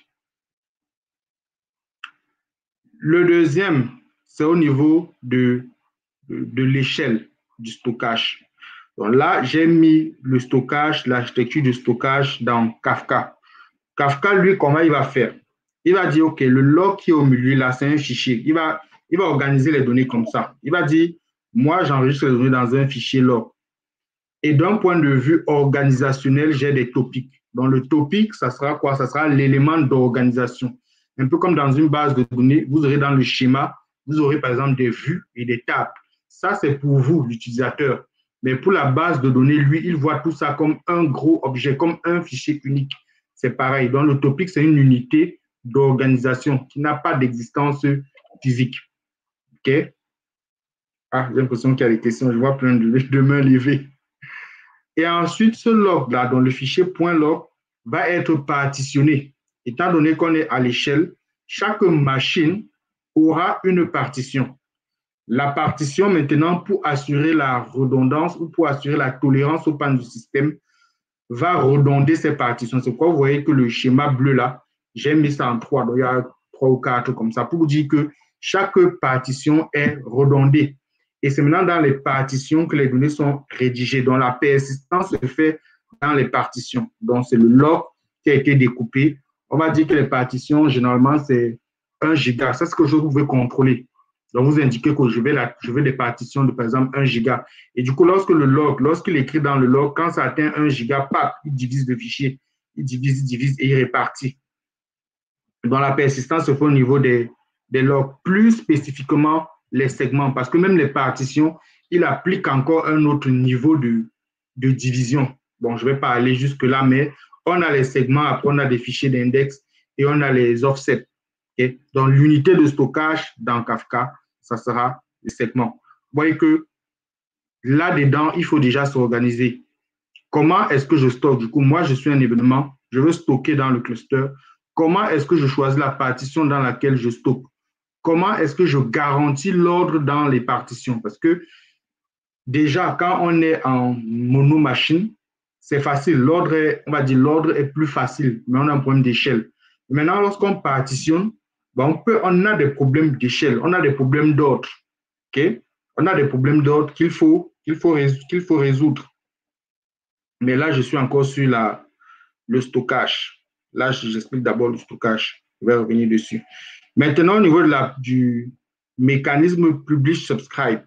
Le deuxième, c'est au niveau de, de, de l'échelle du stockage. Donc là, j'ai mis le stockage, l'architecture de stockage dans Kafka. Kafka, lui, comment il va faire? Il va dire, OK, le log qui est au milieu, là, c'est un fichier. Il va, il va organiser les données comme ça. Il va dire, moi, j'enregistre les données dans un fichier log. Et d'un point de vue organisationnel, j'ai des topics. Donc, le topic, ça sera quoi? Ça sera l'élément d'organisation. Un peu comme dans une base de données, vous aurez dans le schéma, vous aurez par exemple des vues et des tables. Ça, c'est pour vous, l'utilisateur. Mais pour la base de données, lui, il voit tout ça comme un gros objet, comme un fichier unique. C'est pareil. Donc, le topic, c'est une unité d'organisation qui n'a pas d'existence physique. OK? Ah, j'ai l'impression qu'il y a des questions. Je vois plein de, de mains levées. Et ensuite, ce log-là, dont le fichier .log, va être partitionné. Étant donné qu'on est à l'échelle, chaque machine aura une partition. La partition, maintenant, pour assurer la redondance ou pour assurer la tolérance au panne du système, va redonder ces partitions. C'est quoi? Vous voyez que le schéma bleu là, j'ai mis ça en trois, donc il y a trois ou quatre comme ça, pour vous dire que chaque partition est redondée. Et c'est maintenant dans les partitions que les données sont rédigées. Donc, la persistance se fait dans les partitions. Donc, c'est le log qui a été découpé. On va dire que les partitions, généralement, c'est un giga. Ça, c'est ce que je pouvais contrôler. Donc, vous indiquez que je veux, la, je veux des partitions de, par exemple, un giga. Et du coup, lorsque le log, lorsqu'il écrit dans le log, quand ça atteint un giga, paf, il divise le fichier. Il divise, il divise et il répartit. Dans la persistance se fait au niveau des, des logs, plus spécifiquement les segments, parce que même les partitions, il applique encore un autre niveau de, de division. Bon, je ne vais pas aller jusque-là, mais on a les segments, après on a des fichiers d'index et on a les offsets. Okay? Donc, l'unité de stockage dans Kafka, ça sera les segments. Vous voyez que là-dedans, il faut déjà s'organiser. Comment est-ce que je stocke? Du coup, moi, je suis un événement, je veux stocker dans le cluster. Comment est-ce que je choisis la partition dans laquelle je stocke? Comment est-ce que je garantis l'ordre dans les partitions? Parce que déjà, quand on est en mono-machine, c'est facile. L'ordre est, on va dire, l'ordre est plus facile, mais on a un problème d'échelle. Maintenant, lorsqu'on partitionne, ben on, peut, on a des problèmes d'échelle, on a des problèmes d'ordre. Okay? On a des problèmes d'ordre qu'il faut, qu'il faut, qu'il faut résoudre. Mais là, je suis encore sur la, le stockage. Là, j'explique d'abord le stockage. Je vais revenir dessus. Maintenant, au niveau de la, du mécanisme publish-subscribe,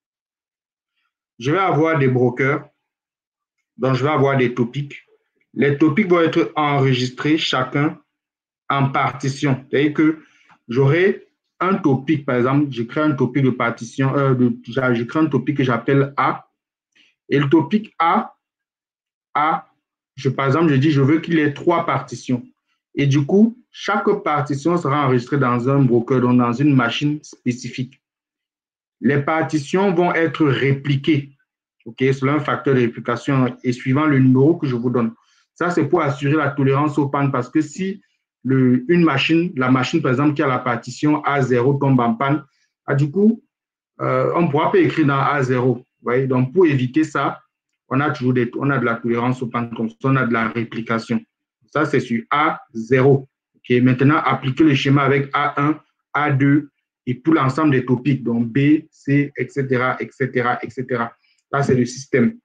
je vais avoir des brokers, donc je vais avoir des topics. Les topics vont être enregistrés chacun en partition. C'est-à-dire que j'aurai un topic, par exemple, je crée un topic de partition, euh, de, je crée un topic que j'appelle A. Et le topic A, A, je, par exemple, je dis, je veux qu'il ait trois partitions. Et du coup, chaque partition sera enregistrée dans un broker, donc dans une machine spécifique. Les partitions vont être répliquées, ok, selon un facteur de réplication et suivant le numéro que je vous donne. Ça, c'est pour assurer la tolérance aux pannes, parce que si le, une machine, la machine, par exemple, qui a la partition A zéro tombe en panne, ah, du coup, euh, on ne pourra pas écrire dans A zéro. Vous voyez? Donc, pour éviter ça, on a toujours des, on a de la tolérance aux pannes, comme ça, on a de la réplication. Ça, c'est sur A zéro. Okay? Maintenant, appliquer le schéma avec A un, A deux et pour l'ensemble des topics, donc B, C, et cetera, et cetera, et cetera. Là, c'est le système.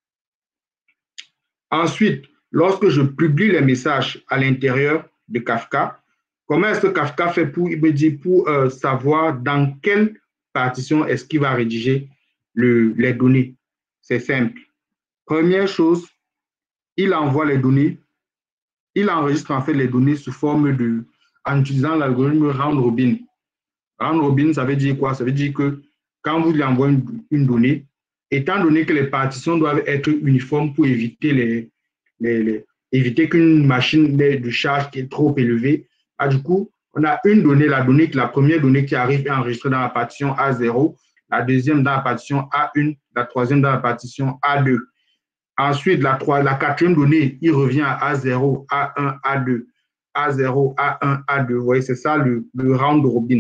Ensuite, lorsque je publie les messages à l'intérieur de Kafka, comment est-ce que Kafka fait pour, il me dit, pour euh, savoir dans quelle partition est-ce qu'il va rédiger le, les données? C'est simple. Première chose, il envoie les données, il enregistre en fait les données sous forme de, en utilisant l'algorithme round robin. Round robin, ça veut dire quoi? Ça veut dire que quand vous lui envoyez une, une donnée, étant donné que les partitions doivent être uniformes pour éviter, les, les, les, éviter qu'une machine ait de charge qui est trop élevée, ah, du coup, on a une donnée, la, donnée, la première donnée qui arrive est enregistrée dans la partition A zéro, la deuxième dans la partition A un, la troisième dans la partition A deux. Ensuite, la, la quatrième donnée, il revient à A zéro, A un, A deux, A zéro, A un, A deux. Vous voyez, c'est ça le, le round robin.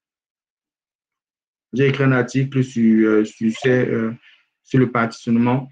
J'ai écrit un article sur, euh, sur, euh, sur le partitionnement.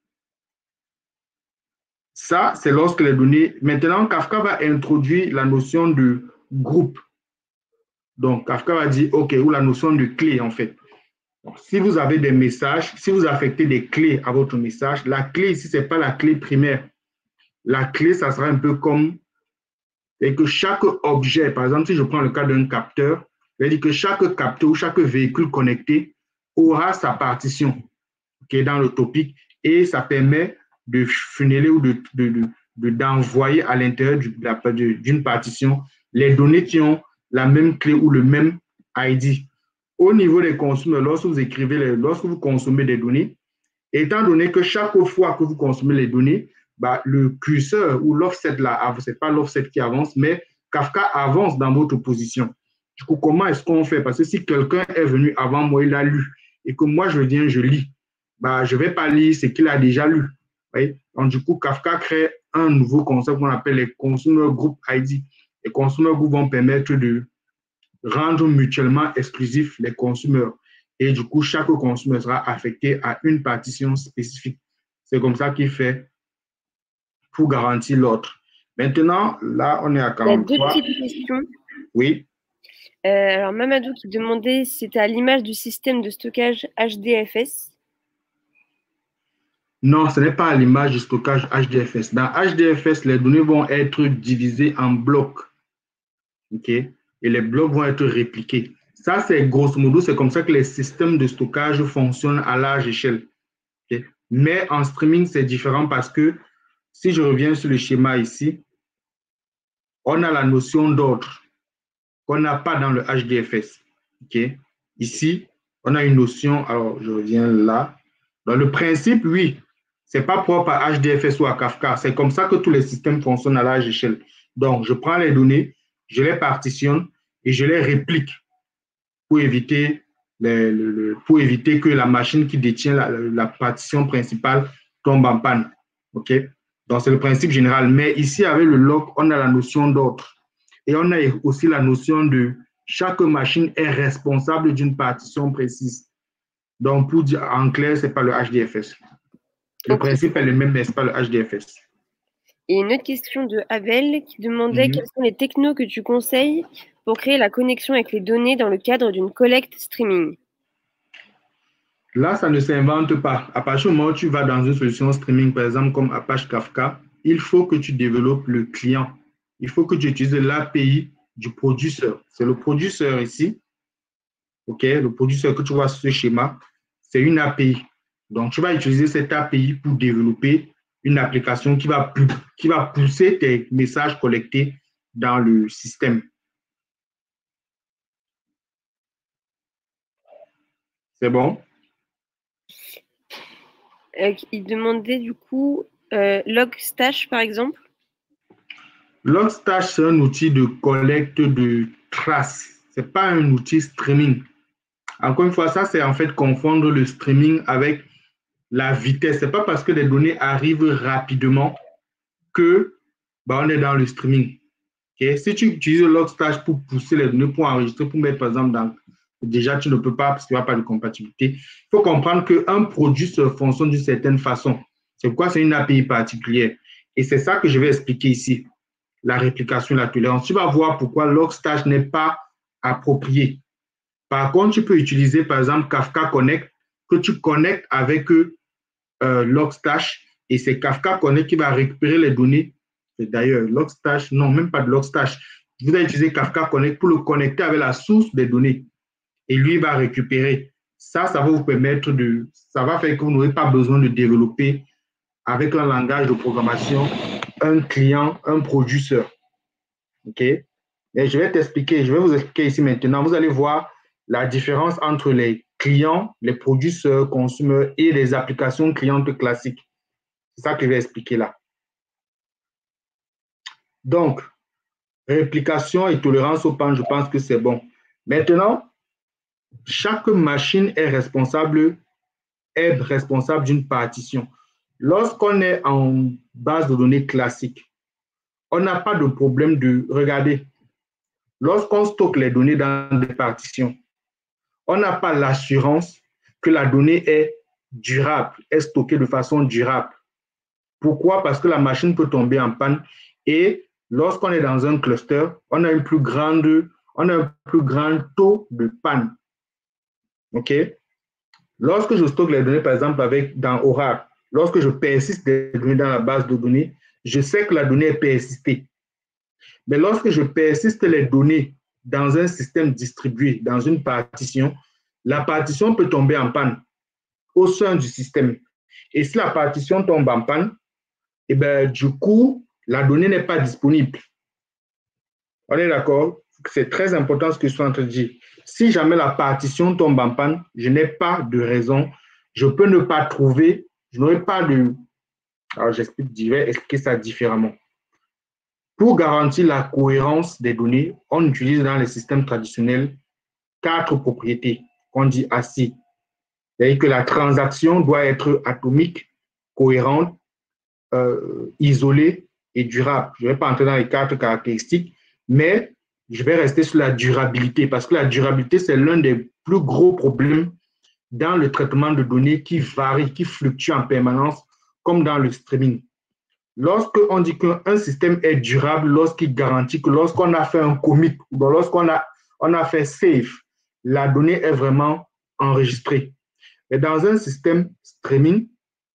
Ça, c'est lorsque les données... Maintenant, Kafka va introduire la notion de groupe. Donc, Kafka va dire, OK, ou la notion de clé, en fait. Donc, si vous avez des messages, si vous affectez des clés à votre message, la clé ici, ce n'est pas la clé primaire. La clé, ça sera un peu comme... Et que chaque objet, par exemple, si je prends le cas d'un capteur, je vais dire que chaque capteur ou chaque véhicule connecté aura sa partition qui est dans le topic et ça permet de funneler ou de, de, de, de, d'envoyer à l'intérieur d'une partition les données qui ont la même clé ou le même I D. Au niveau des consommateurs, lorsque vous écrivez, les, lorsque vous consommez des données, étant donné que chaque fois que vous consommez les données, bah, le curseur ou l'offset là, ce n'est pas l'offset qui avance, mais Kafka avance dans votre position. Du coup, comment est-ce qu'on fait? Parce que si quelqu'un est venu avant moi, il a lu, et que moi, je viens, je lis, bah, je ne vais pas lire ce qu'il a déjà lu. Oui? Donc, du coup, Kafka crée un nouveau concept qu'on appelle les Consumer Group I D. Les Consumer Group vont permettre de rendre mutuellement exclusifs les consommateurs. Et du coup, chaque consommateur sera affecté à une partition spécifique. C'est comme ça qu'il fait pour garantir l'autre. Maintenant, là, on est à quarante-trois. Il y a deux petites questions. Oui. Euh, alors, Mamadou qui demandait si c'était à l'image du système de stockage H D F S. Non, ce n'est pas à l'image du stockage H D F S. Dans H D F S, les données vont être divisées en blocs. OK? Et les blocs vont être répliqués. Ça, c'est grosso modo, c'est comme ça que les systèmes de stockage fonctionnent à large échelle. Okay? Mais en streaming, c'est différent parce que si je reviens sur le schéma ici, on a la notion d'ordre qu'on n'a pas dans le H D F S. Okay? Ici, on a une notion, alors je reviens là. Dans le principe, oui, Ce n'est pas propre à H D F S ou à Kafka. C'est comme ça que tous les systèmes fonctionnent à large échelle. Donc, je prends les données, je les partitionne et je les réplique pour éviter, les, le, le, pour éviter que la machine qui détient la, la partition principale tombe en panne. OK? Donc, c'est le principe général. Mais ici, avec le lock, on a la notion d'ordre. Et on a aussi la notion de chaque machine est responsable d'une partition précise. Donc, pour dire en clair, ce n'est pas le H D F S. Le okay. principe est le même, mais ce n'est pas le H D F S. Et une autre question de Abel qui demandait mm-hmm. quels sont les technos que tu conseilles pour créer la connexion avec les données dans le cadre d'une collecte streaming. Là, ça ne s'invente pas. À partir du moment où tu vas dans une solution streaming, par exemple comme Apache Kafka, il faut que tu développes le client. Il faut que tu utilises l'A P I du producteur. C'est le producteur ici. OK, le producteur que tu vois sur ce schéma, c'est une A P I. Donc, tu vas utiliser cette A P I pour développer une application qui va, qui va pousser tes messages collectés dans le système. C'est bon? Euh, il demandait du coup euh, Logstash, par exemple. Logstash, c'est un outil de collecte de traces. Ce n'est pas un outil streaming. Encore une fois, ça, c'est en fait confondre le streaming avec la vitesse. Ce n'est pas parce que les données arrivent rapidement que bah, on est dans le streaming. Okay? Si tu utilises Logstash pour pousser les données, pour enregistrer, pour mettre par exemple dans... Déjà, tu ne peux pas parce qu'il n'y a pas de compatibilité. Il faut comprendre qu'un produit se fonctionne d'une certaine façon. C'est pourquoi c'est une A P I particulière. Et c'est ça que je vais expliquer ici. La réplication, la tolérance. Tu vas voir pourquoi Logstash n'est pas approprié. Par contre, tu peux utiliser, par exemple, Kafka Connect, que tu connectes avec euh, Logstash, et c'est Kafka Connect qui va récupérer les données. D'ailleurs, Logstash, non, même pas de Logstash. Vous allez utiliser Kafka Connect pour le connecter avec la source des données. Et lui va récupérer. Ça, ça va vous permettre de... Ça va faire que vous n'aurez pas besoin de développer avec un langage de programmation un client, un producteur. OK? Et je vais t'expliquer, je vais vous expliquer ici maintenant. Vous allez voir la différence entre les clients, les producteurs, consommateurs et les applications clientes classiques. C'est ça que je vais expliquer là. Donc, réplication et tolérance au pan, je pense que c'est bon. Maintenant, chaque machine est responsable, est responsable d'une partition. Lorsqu'on est en base de données classique, on n'a pas de problème de regarder. Lorsqu'on stocke les données dans des partitions, on n'a pas l'assurance que la donnée est durable, est stockée de façon durable. Pourquoi? Parce que la machine peut tomber en panne et lorsqu'on est dans un cluster, on a une plus grande, on a un plus grand taux de panne. OK? Lorsque je stocke les données, par exemple, avec, dans Oracle, lorsque je persiste les données dans la base de données, je sais que la donnée est persistée. Mais lorsque je persiste les données dans un système distribué, dans une partition, la partition peut tomber en panne au sein du système. Et si la partition tombe en panne, eh bien, du coup, la donnée n'est pas disponible. On est d'accord? C'est très important ce que je suis en train de dire. Si jamais la partition tombe en panne, je n'ai pas de raison. Je peux ne pas trouver, je n'aurai pas de... Alors, j'explique, je vais expliquer ça différemment. Pour garantir la cohérence des données, on utilise dans les systèmes traditionnels quatre propriétés qu'on dit A C I. C'est-à-dire que la transaction doit être atomique, cohérente, euh, isolée et durable. Je ne vais pas entrer dans les quatre caractéristiques, mais je vais rester sur la durabilité parce que la durabilité, c'est l'un des plus gros problèmes dans le traitement de données qui varie, qui fluctue en permanence, comme dans le streaming. Lorsqu'on dit qu'un système est durable, lorsqu'il garantit que lorsqu'on a fait un commit, ou lorsqu'on a, on a fait save, la donnée est vraiment enregistrée. Mais dans un système streaming,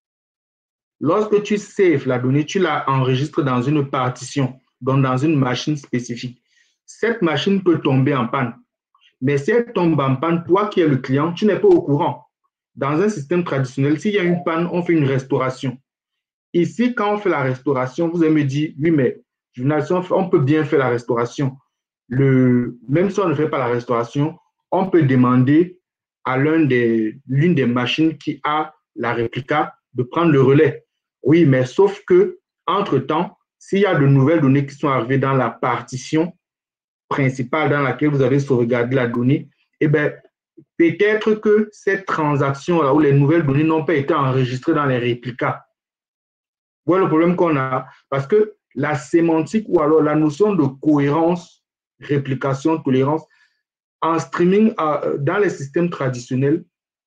lorsque tu saves la donnée, tu la enregistres dans une partition, donc dans une machine spécifique. Cette machine peut tomber en panne. Mais si elle tombe en panne, toi qui es le client, tu n'es pas au courant. Dans un système traditionnel, s'il y a une panne, on fait une restauration. Ici, quand on fait la restauration, vous allez me dire, oui, mais on peut bien faire la restauration. Le, même si on ne fait pas la restauration, on peut demander à l'une des, l'une des machines qui a la réplica de prendre le relais. Oui, mais sauf que, entre-temps, s'il y a de nouvelles données qui sont arrivées dans la partition principale dans laquelle vous avez sauvegardé la donnée, eh bien, peut-être que cette transaction-là où les nouvelles données n'ont pas été enregistrées dans les réplicas. Voilà le problème qu'on a. Parce que la sémantique ou alors la notion de cohérence, réplication, tolérance, en streaming, dans les systèmes traditionnels,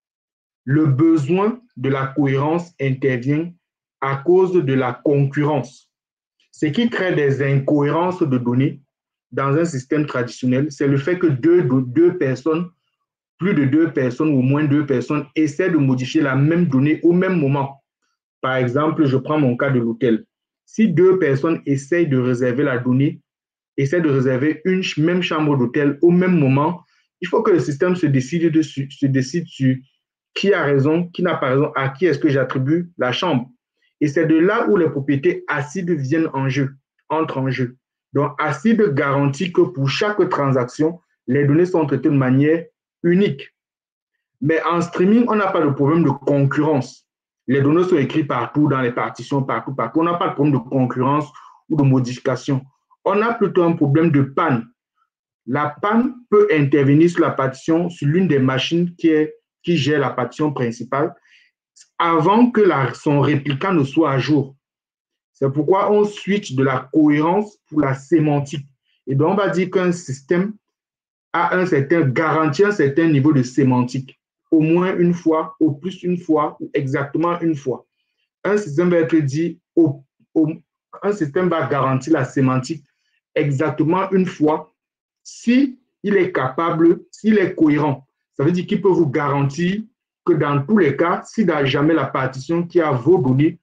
le besoin de la cohérence intervient à cause de la concurrence. Ce qui crée des incohérences de données dans un système traditionnel, c'est le fait que deux, deux personnes, plus de deux personnes ou moins deux personnes essaient de modifier la même donnée au même moment. Par exemple, je prends mon cas de l'hôtel. Si deux personnes essayent de réserver la donnée, essaient de réserver une même chambre d'hôtel au même moment, il faut que le système se décide, de, se décide sur qui a raison, qui n'a pas raison, à qui est-ce que j'attribue la chambre. Et c'est de là où les propriétés acides viennent en jeu, entrent en jeu. Donc, acide garantit que pour chaque transaction, les données sont traitées de manière unique. Mais en streaming, on n'a pas de problème de concurrence. Les données sont écrites partout, dans les partitions, partout, partout. On n'a pas de problème de concurrence ou de modification. On a plutôt un problème de panne. La panne peut intervenir sur la partition, sur l'une des machines qui, est, qui gère la partition principale, avant que la, son réplica ne soit à jour. C'est pourquoi on switch de la cohérence pour la sémantique. Et donc, on va dire qu'un système a un certain, garantit un certain niveau de sémantique, au moins une fois, au plus une fois, ou exactement une fois. Un système va être dit, au, au, un système va garantir la sémantique exactement une fois si il est capable, s'il est cohérent. Ça veut dire qu'il peut vous garantir que dans tous les cas, si jamais la partition qui a vos données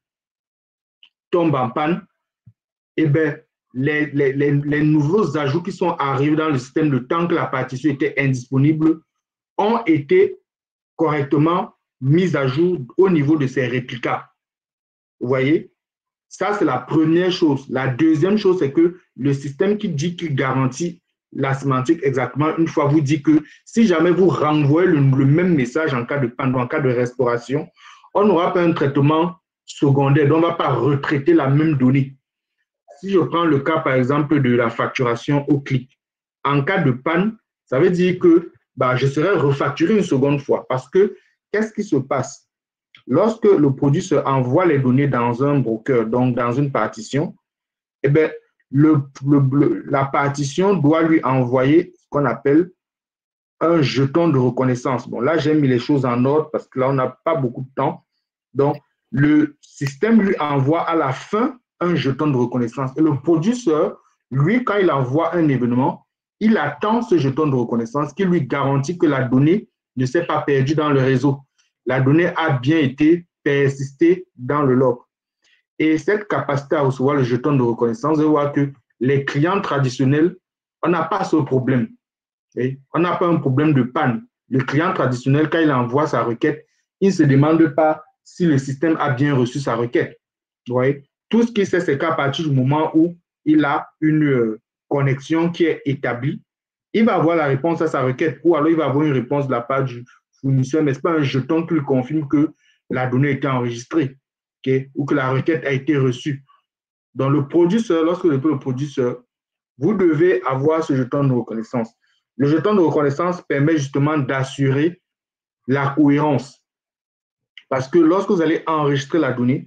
tombe en panne, eh bien, les, les, les, les nouveaux ajouts qui sont arrivés dans le système le temps que la partition était indisponible ont été correctement mis à jour au niveau de ces réplicas. Vous voyez? Ça, c'est la première chose. La deuxième chose, c'est que le système qui dit qu'il garantit la sémantique exactement une fois vous dit que si jamais vous renvoyez le, le même message en cas de panne, en cas de restauration, on n'aura pas un traitement secondaire, donc on ne va pas retraiter la même donnée. Si je prends le cas, par exemple, de la facturation au clic, en cas de panne, ça veut dire que bah, je serai refacturé une seconde fois parce que qu'est-ce qui se passe? Lorsque le produit se envoie les données dans un broker, donc dans une partition, eh bien, le, le, le, la partition doit lui envoyer ce qu'on appelle un jeton de reconnaissance. Bon, là, j'ai mis les choses en ordre parce que là, on n'a pas beaucoup de temps. Donc, le système lui envoie à la fin un jeton de reconnaissance. Et le producteur, lui, quand il envoie un événement, il attend ce jeton de reconnaissance qui lui garantit que la donnée ne s'est pas perdue dans le réseau. La donnée a bien été persistée dans le log. Et cette capacité à recevoir le jeton de reconnaissance, je vois que les clients traditionnels, on n'a pas ce problème. Et on n'a pas un problème de panne. Le client traditionnel, quand il envoie sa requête, il ne se demande pas si le système a bien reçu sa requête. Vous voyez? Tout ce qu'il sait, c'est qu'à partir du moment où il a une euh, connexion qui est établie, il va avoir la réponse à sa requête ou alors il va avoir une réponse de la part du fournisseur, mais ce n'est pas un jeton qui lui confirme que la donnée a été enregistrée, okay, ou que la requête a été reçue. Donc, le producteur, lorsque vous êtes le producteur, vous devez avoir ce jeton de reconnaissance. Le jeton de reconnaissance permet justement d'assurer la cohérence. Parce que lorsque vous allez enregistrer la donnée,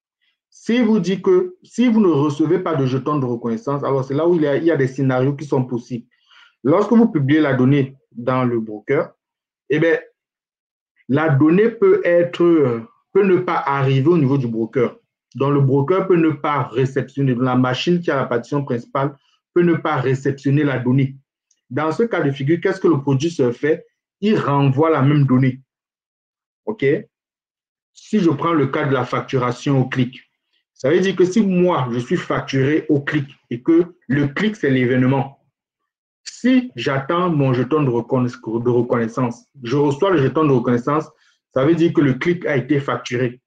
si vous dites que si vous ne recevez pas de jeton de reconnaissance, alors c'est là où il y a, il y a des scénarios qui sont possibles. Lorsque vous publiez la donnée dans le broker, eh bien, la donnée peut être, peut ne pas arriver au niveau du broker. Donc, le broker peut ne pas réceptionner, la machine qui a la partition principale peut ne pas réceptionner la donnée. Dans ce cas de figure, qu'est-ce que le producteur fait? Il renvoie la même donnée. OK? Si je prends le cas de la facturation au clic, ça veut dire que si moi, je suis facturé au clic et que le clic, c'est l'événement, si j'attends mon jeton de reconnaissance, je reçois le jeton de reconnaissance, ça veut dire que le clic a été facturé.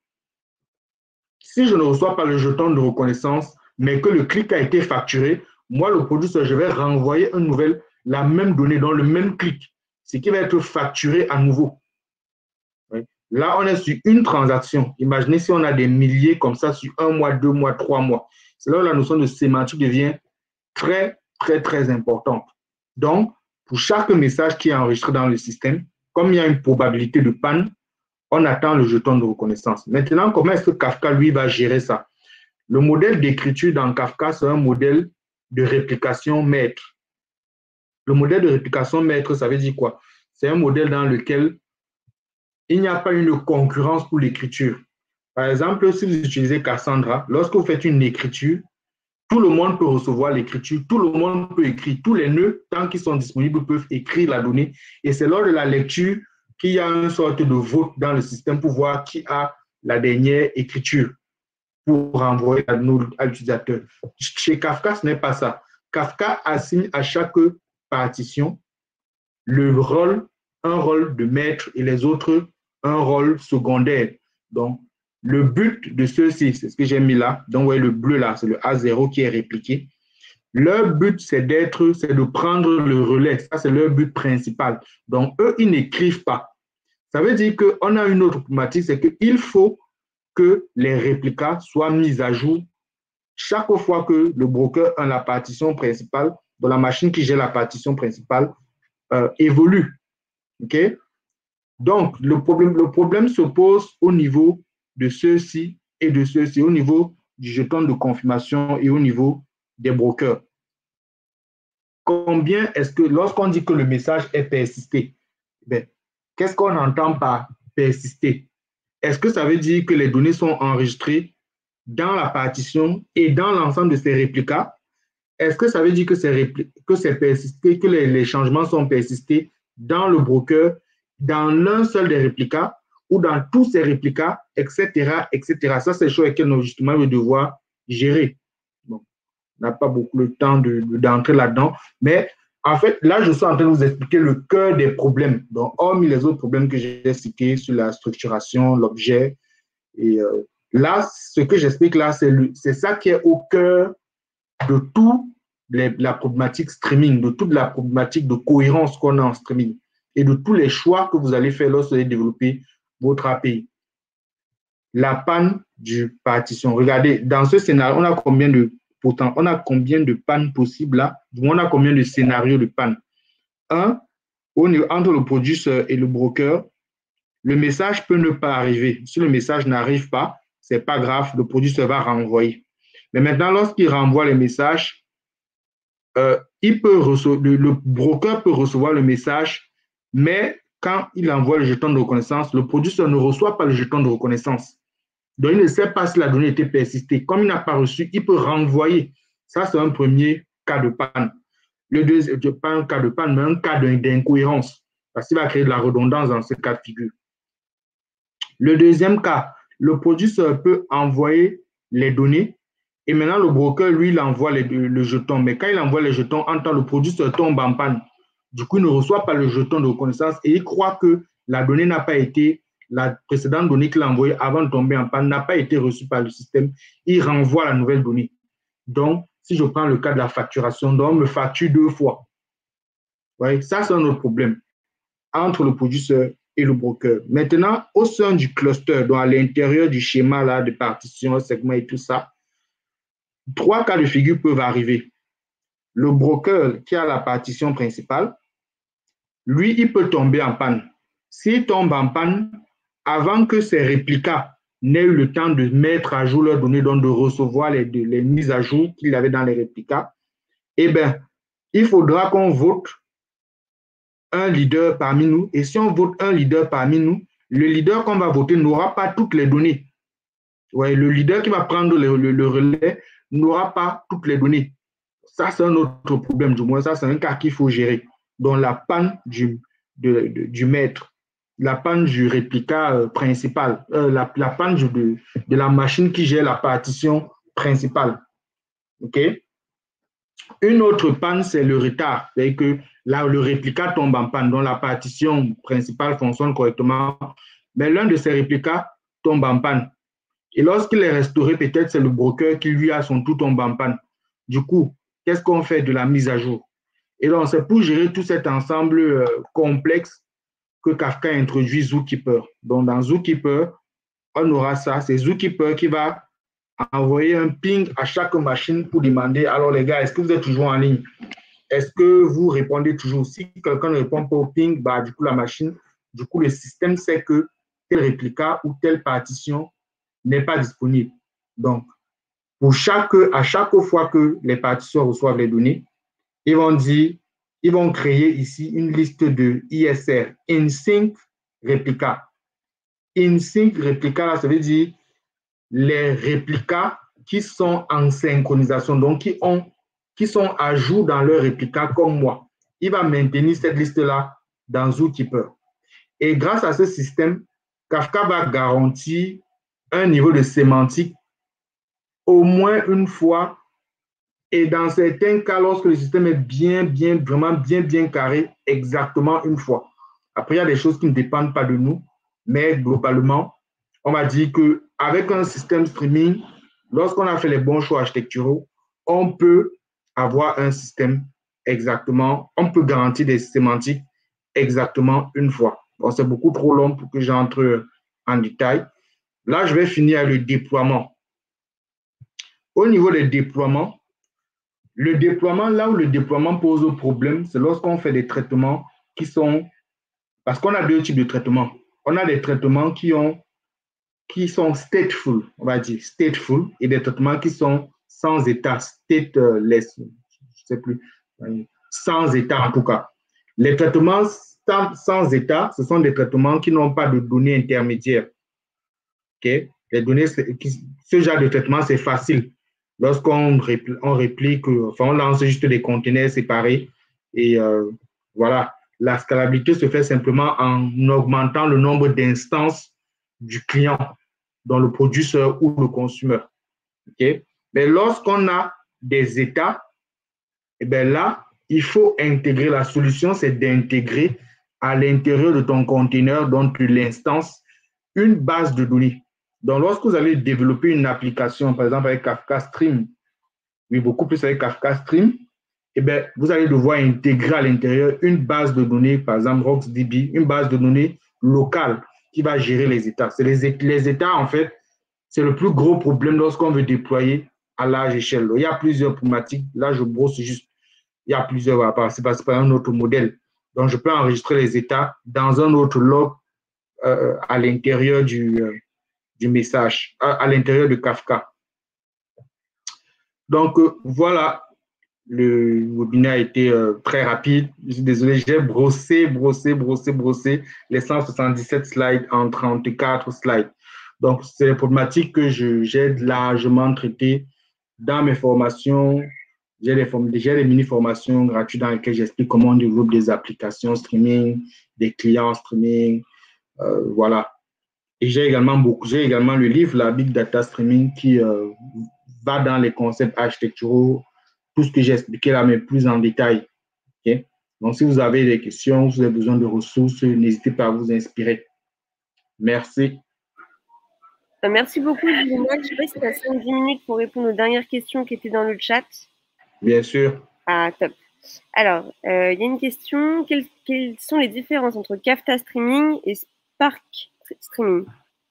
Si je ne reçois pas le jeton de reconnaissance, mais que le clic a été facturé, moi, le producteur, je vais renvoyer une nouvelle, la même donnée dans le même clic, ce qui va être facturé à nouveau. Oui. Là, on est sur une transaction. Imaginez si on a des milliers comme ça sur un mois, deux mois, trois mois. C'est là où la notion de sémantique devient très, très, très importante. Donc, pour chaque message qui est enregistré dans le système, comme il y a une probabilité de panne, on attend le jeton de reconnaissance. Maintenant, comment est-ce que Kafka, lui, va gérer ça? Le modèle d'écriture dans Kafka, c'est un modèle de réplication maître. Le modèle de réplication maître, ça veut dire quoi? C'est un modèle dans lequel il n'y a pas une concurrence pour l'écriture. Par exemple, si vous utilisez Cassandra, lorsque vous faites une écriture, tout le monde peut recevoir l'écriture, tout le monde peut écrire, tous les nœuds, tant qu'ils sont disponibles, peuvent écrire la donnée. Et c'est lors de la lecture qu'il y a une sorte de vote dans le système pour voir qui a la dernière écriture pour renvoyer à, à l'utilisateur. Chez Kafka, ce n'est pas ça. Kafka assigne à chaque partition le rôle, un rôle de maître et les autres un rôle secondaire. Donc, le but de ceux-ci, c'est ce que j'ai mis là. Donc, vous voyez le bleu là, c'est le A zéro qui est répliqué. Leur but, c'est d'être, c'est de prendre le relais. Ça, c'est leur but principal. Donc, eux, ils n'écrivent pas. Ça veut dire qu'on a une autre problématique, c'est qu'il faut que les réplicas soient mis à jour chaque fois que le broker a la partition principale, dans la machine qui gère la partition principale, euh, évolue. OK? Donc, le problème, le problème se pose au niveau de ceux-ci et de ceux-ci, au niveau du jeton de confirmation et au niveau des brokers. Combien est-ce que, lorsqu'on dit que le message est persisté, ben, qu'est-ce qu'on entend par persister? Est-ce que ça veut dire que les données sont enregistrées dans la partition et dans l'ensemble de ces réplicas? Est-ce que ça veut dire que c'est, que c'est persisté, que les, les changements sont persistés dans le broker, dans l'un seul des réplicas ou dans tous ces réplicas, et cetera, et cetera. Ça, c'est les choses que nous, justement, nous devoir gérer. Bon, on n'a pas beaucoup le temps de, de, d'entrer là-dedans, mais en fait, là, je suis en train de vous expliquer le cœur des problèmes. Donc, hormis les autres problèmes que j'ai cités sur la structuration, l'objet, et euh, là, ce que j'explique là, c'est, le, c'est ça qui est au cœur de toute la problématique streaming, de toute la problématique de cohérence qu'on a en streaming et de tous les choix que vous allez faire lorsque vous allez développer votre A P I. La panne du partition. Regardez, dans ce scénario, on a combien de pourtant, on a combien de pannes possibles là? On a combien de scénarios de panne? Un, entre le producteur et le broker, le message peut ne pas arriver. Si le message n'arrive pas, ce n'est pas grave, le producteur va renvoyer. Mais maintenant, lorsqu'il renvoie les messages, euh, il peut le, le broker peut recevoir le message, mais quand il envoie le jeton de reconnaissance, le producteur ne reçoit pas le jeton de reconnaissance. Donc, il ne sait pas si la donnée était persistée. Comme il n'a pas reçu, il peut renvoyer. Ça, c'est un premier cas de panne. Le deuxième, pas un cas de panne, mais un cas d'incohérence, parce qu'il va créer de la redondance dans ce cas de figure. Le deuxième cas, le producteur peut envoyer les données et maintenant le broker, lui, il envoie les, le jeton. Mais quand il envoie les jetons, en temps, le producteur tombe en panne. Du coup, il ne reçoit pas le jeton de reconnaissance et il croit que la donnée n'a pas été, la précédente donnée qu'il a envoyée avant de tomber en panne n'a pas été reçue par le système. Il renvoie la nouvelle donnée. Donc, si je prends le cas de la facturation, donc on me facture deux fois. Ouais, ça, c'est un autre problème entre le producteur et le broker. Maintenant, au sein du cluster, donc à l'intérieur du schéma là, de partition, segment et tout ça, trois cas de figure peuvent arriver. Le broker qui a la partition principale, lui, il peut tomber en panne. S'il tombe en panne, avant que ses réplicas n'aient eu le temps de mettre à jour leurs données, donc de recevoir les, les mises à jour qu'il avait dans les réplicas, eh bien, il faudra qu'on vote un leader parmi nous. Et si on vote un leader parmi nous, le leader qu'on va voter n'aura pas toutes les données. Ouais, le leader qui va prendre le, le, le relais n'aura pas toutes les données. Ça, c'est un autre problème, du moins. Ça, c'est un cas qu'il faut gérer. Donc, la panne du, de, de, du maître, la panne du réplica euh, principal, euh, la, la panne de, de la machine qui gère la partition principale. OK? Une autre panne, c'est le retard. C'est-à-dire que là, le réplica tombe en panne, donc la partition principale fonctionne correctement, mais l'un de ces réplicas tombe en panne. Et lorsqu'il est restauré, peut-être c'est le broker qui, lui, à son tour tombe en panne. Du coup, qu'est-ce qu'on fait de la mise à jour? Et donc, c'est pour gérer tout cet ensemble euh, complexe que Kafka introduit Zookeeper. Donc, dans Zookeeper, on aura ça. C'est Zookeeper qui va envoyer un ping à chaque machine pour demander, alors les gars, est-ce que vous êtes toujours en ligne? Est-ce que vous répondez toujours? Si quelqu'un ne répond pas au ping, bah, du coup, la machine, du coup, le système sait que tel réplica ou telle partition n'est pas disponible. Donc, pour chaque, à chaque fois que les partitions reçoivent les données, ils vont dire, ils vont créer ici une liste de I S R, in-sync réplica. In-sync réplica, là, ça veut dire les réplicas qui sont en synchronisation, donc qui, ont, qui sont à jour dans leur réplica comme moi. Il va maintenir cette liste-là dans Zookeeper. Et grâce à ce système, Kafka va garantir un niveau de sémantique au moins une fois. Et dans certains cas, lorsque le système est bien, bien, vraiment bien, bien carré, exactement une fois. Après, il y a des choses qui ne dépendent pas de nous, mais globalement, on va dire qu'avec un système streaming, lorsqu'on a fait les bons choix architecturaux, on peut avoir un système exactement, on peut garantir des sémantiques exactement une fois. Bon, c'est beaucoup trop long pour que j'entre en détail. Là, je vais finir le déploiement. Au niveau des déploiements, le déploiement, là où le déploiement pose problème, c'est lorsqu'on fait des traitements qui sont... Parce qu'on a deux types de traitements. On a des traitements qui, ont, qui sont stateful, on va dire, stateful, et des traitements qui sont sans état, stateless, je ne sais plus, sans état en tout cas. Les traitements sans, sans état, ce sont des traitements qui n'ont pas de données intermédiaires. Okay? Les données, ce genre de traitement, c'est facile. Lorsqu'on réplique, on réplique, enfin, on lance juste des conteneurs séparés et euh, voilà. La scalabilité se fait simplement en augmentant le nombre d'instances du client, dont le producteur ou le consommateur. Okay? Mais lorsqu'on a des états, et bien là, il faut intégrer, la solution, c'est d'intégrer à l'intérieur de ton conteneur, donc de l'instance, une base de données. Donc, lorsque vous allez développer une application, par exemple avec Kafka Stream, oui, beaucoup plus avec Kafka Stream, eh bien, vous allez devoir intégrer à l'intérieur une base de données, par exemple RocksDB, une base de données locale qui va gérer les états. C'est les, les états, en fait, c'est le plus gros problème lorsqu'on veut déployer à large échelle. Il y a plusieurs problématiques. Là, je brosse juste. Il y a plusieurs, c'est pas, pas un autre modèle. Donc, je peux enregistrer les états dans un autre log euh, à l'intérieur du, euh, du message, à, à l'intérieur de Kafka. Donc, euh, voilà. Le webinaire a été euh, très rapide. Je suis désolé, j'ai brossé, brossé, brossé, brossé les cent soixante-dix-sept slides en trente-quatre slides. Donc, c'est les problématiques que j'ai largement traitées dans mes formations. J'ai des, des mini-formations gratuites dans lesquelles j'explique comment on développe des applications streaming, des clients streaming, euh, voilà. Et j'ai également, beaucoup, j'ai également le livre, la Big Data Streaming, qui euh, va dans les concepts architecturaux, tout ce que j'ai expliqué là, mais plus en détail. Okay? Donc, si vous avez des questions, si vous avez besoin de ressources, n'hésitez pas à vous inspirer. Merci. Merci beaucoup, Julien. Je sais pas si tu as cinq dix minutes pour répondre aux dernières questions qui étaient dans le chat. Bien sûr. Ah, top. Alors, euh, il y a une question. Quelles, quelles sont les différences entre Kafka Streaming et Spark Streaming?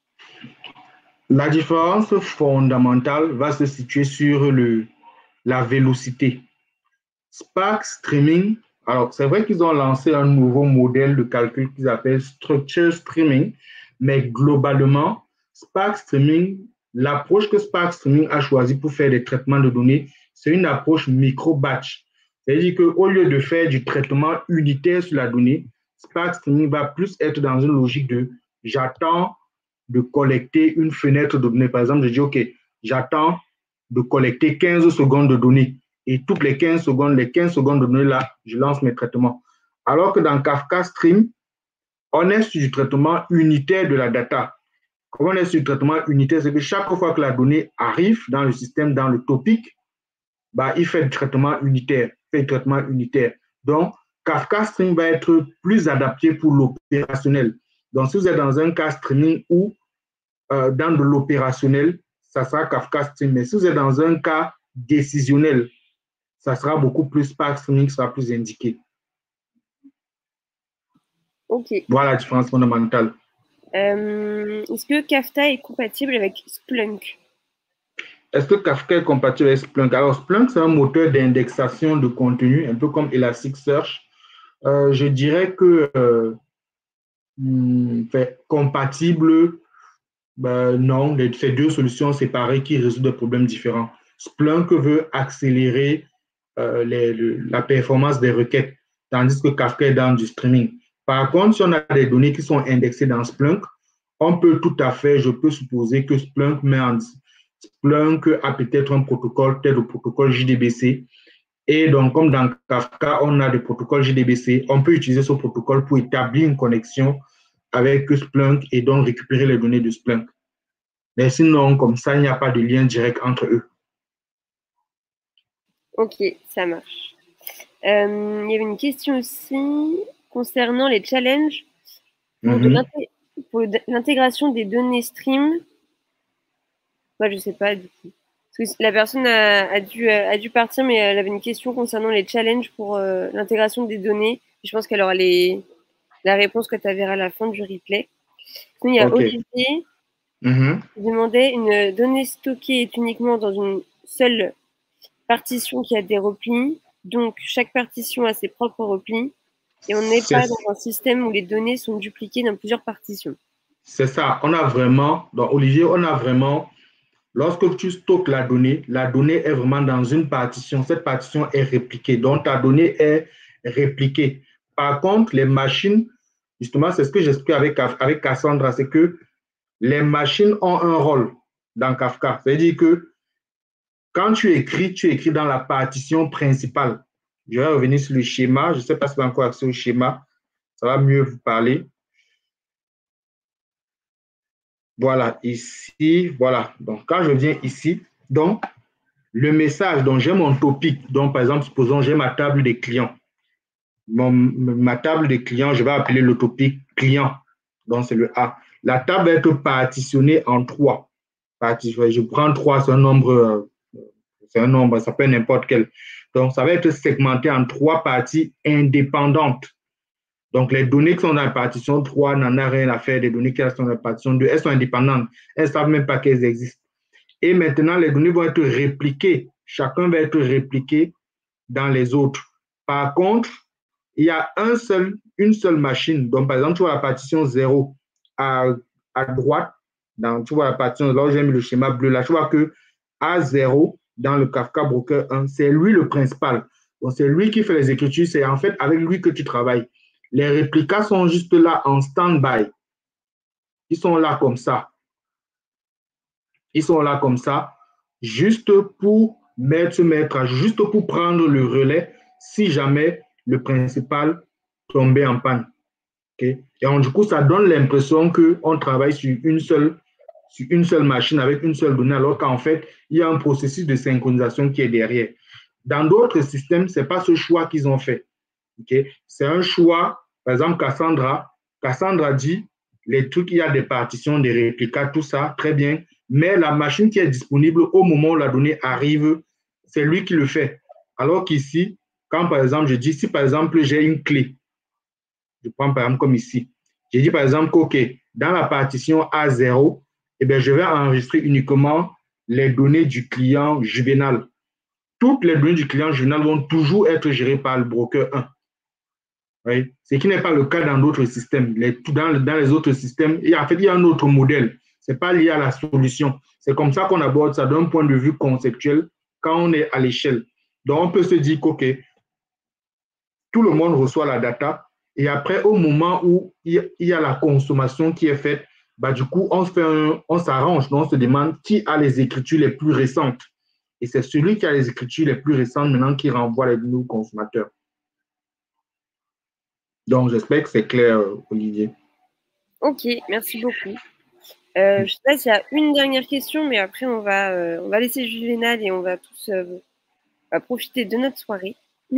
La différence fondamentale va se situer sur le, la vélocité. Spark Streaming, alors c'est vrai qu'ils ont lancé un nouveau modèle de calcul qu'ils appellent Structure Streaming, mais globalement, Spark Streaming, l'approche que Spark Streaming a choisie pour faire des traitements de données, c'est une approche micro-batch. C'est-à-dire qu'au lieu de faire du traitement unitaire sur la donnée, Spark Streaming va plus être dans une logique de j'attends de collecter une fenêtre de données. Par exemple, je dis, OK, j'attends de collecter quinze secondes de données. Et toutes les quinze secondes, les quinze secondes de données là, je lance mes traitements. Alors que dans Kafka Stream, on est sur du traitement unitaire de la data. Quand on est sur du traitement unitaire, c'est que chaque fois que la donnée arrive dans le système, dans le topic, bah, il fait du traitement unitaire, fait du traitement unitaire. Donc, Kafka Stream va être plus adapté pour l'opérationnel. Donc, si vous êtes dans un cas streaming ou euh, dans de l'opérationnel, ça sera Kafka Stream. Mais si vous êtes dans un cas décisionnel, ça sera beaucoup plus Spark Streaming, sera plus indiqué. Ok. Voilà la différence fondamentale. Euh, Est-ce que Kafka est compatible avec Splunk? Est-ce que Kafka est compatible avec Splunk? Alors, Splunk, c'est un moteur d'indexation de contenu, un peu comme Elasticsearch. Euh, je dirais que euh, fait, compatible, ben, non, les, ces deux solutions séparées qui résolvent des problèmes différents. Splunk veut accélérer euh, les, le, la performance des requêtes, tandis que Kafka est dans du streaming. Par contre, si on a des données qui sont indexées dans Splunk, on peut tout à fait, je peux supposer que Splunk met en Splunk a peut-être un protocole, tel le protocole J D B C. Et donc, comme dans Kafka, on a des protocoles J D B C, on peut utiliser ce protocole pour établir une connexion avec Splunk et donc récupérer les données de Splunk. Mais sinon, comme ça, il n'y a pas de lien direct entre eux. Ok, ça marche. Euh, il y avait une question aussi concernant les challenges pour, mm-hmm. de l'intégration des données stream. Moi, je ne sais pas du coup. Parce que la personne a, a, dû, a dû partir, mais elle avait une question concernant les challenges pour euh, l'intégration des données. Je pense qu'elle aura les, la réponse que tu as verra à la fin du replay. Sinon, il y a okay. Olivier mm-hmm. qui demandait une donnée stockée est uniquement dans une seule partition qui a des replis. Donc, chaque partition a ses propres replis. Et on n'est pas dans un système où les données sont dupliquées dans plusieurs partitions. C'est ça. On a vraiment, donc Olivier, on a vraiment, lorsque tu stockes la donnée, la donnée est vraiment dans une partition. Cette partition est répliquée. Donc, ta donnée est répliquée. Par contre, les machines, justement, c'est ce que j'explique avec, avec Cassandra, c'est que les machines ont un rôle dans Kafka. C'est-à-dire que quand tu écris, tu écris dans la partition principale. Je vais revenir sur le schéma. Je ne sais pas si vous avez encore accès au schéma. Ça va mieux vous parler. Voilà, ici, voilà. Donc, quand je viens ici, donc, le message, donc j'ai mon topic. Donc, par exemple, supposons j'ai ma table des clients. Mon, ma table des clients, je vais appeler le topic client. Donc, c'est le A. La table va être partitionnée en trois. Je prends trois, c'est un nombre, c'est un nombre, ça peut être n'importe quel. Donc, ça va être segmenté en trois parties indépendantes. Donc, les données qui sont dans la partition trois n'en a rien à faire des données qui sont dans la partition deux. Elles sont indépendantes. Elles ne savent même pas qu'elles existent. Et maintenant, les données vont être répliquées. Chacun va être répliqué dans les autres. Par contre, il y a un seul, une seule machine. Donc, par exemple, tu vois la partition zéro à, à droite. Dans, tu vois la partition, là où j'ai mis le schéma bleu, là, tu vois que A zéro, dans le Kafka Broker un, c'est lui le principal. Donc, c'est lui qui fait les écritures. C'est en fait avec lui que tu travailles. Les réplicas sont juste là en stand-by. Ils sont là comme ça. Ils sont là comme ça, juste pour mettre, mettre, juste pour prendre le relais si jamais le principal tombait en panne. Okay? Et donc, du coup, ça donne l'impression qu'on travaille sur une, seule, sur une seule machine avec une seule donnée, alors qu'en fait, il y a un processus de synchronisation qui est derrière. Dans d'autres systèmes, ce n'est pas ce choix qu'ils ont fait. Okay? C'est un choix, par exemple, Cassandra. Cassandra dit, les trucs, il y a des partitions, des réplicas, tout ça, très bien. Mais la machine qui est disponible au moment où la donnée arrive, c'est lui qui le fait. Alors qu'ici, quand par exemple, je dis, si par exemple, j'ai une clé, je prends par exemple comme ici, j'ai dit par exemple OK, dans la partition A zéro, eh bien, je vais enregistrer uniquement les données du client Juvenal. Toutes les données du client Juvenal vont toujours être gérées par le broker un. Oui. Ce qui n'est pas le cas dans d'autres systèmes. Les, dans, dans les autres systèmes, il y a, en fait, il y a un autre modèle. Ce n'est pas lié à la solution. C'est comme ça qu'on aborde ça d'un point de vue conceptuel quand on est à l'échelle. Donc, on peut se dire qu'OK, tout le monde reçoit la data et après, au moment où il y a la consommation qui est faite, bah, du coup, on, fait un, on s'arrange. On se demande qui a les écritures les plus récentes. Et c'est celui qui a les écritures les plus récentes maintenant qui renvoie les données aux consommateurs. Donc, j'espère que c'est clair, Olivier. Ok, merci beaucoup. Euh, je ne sais pas s'il y a une dernière question, mais après, on va, euh, on va laisser Juvenal et on va tous euh, on va profiter de notre soirée.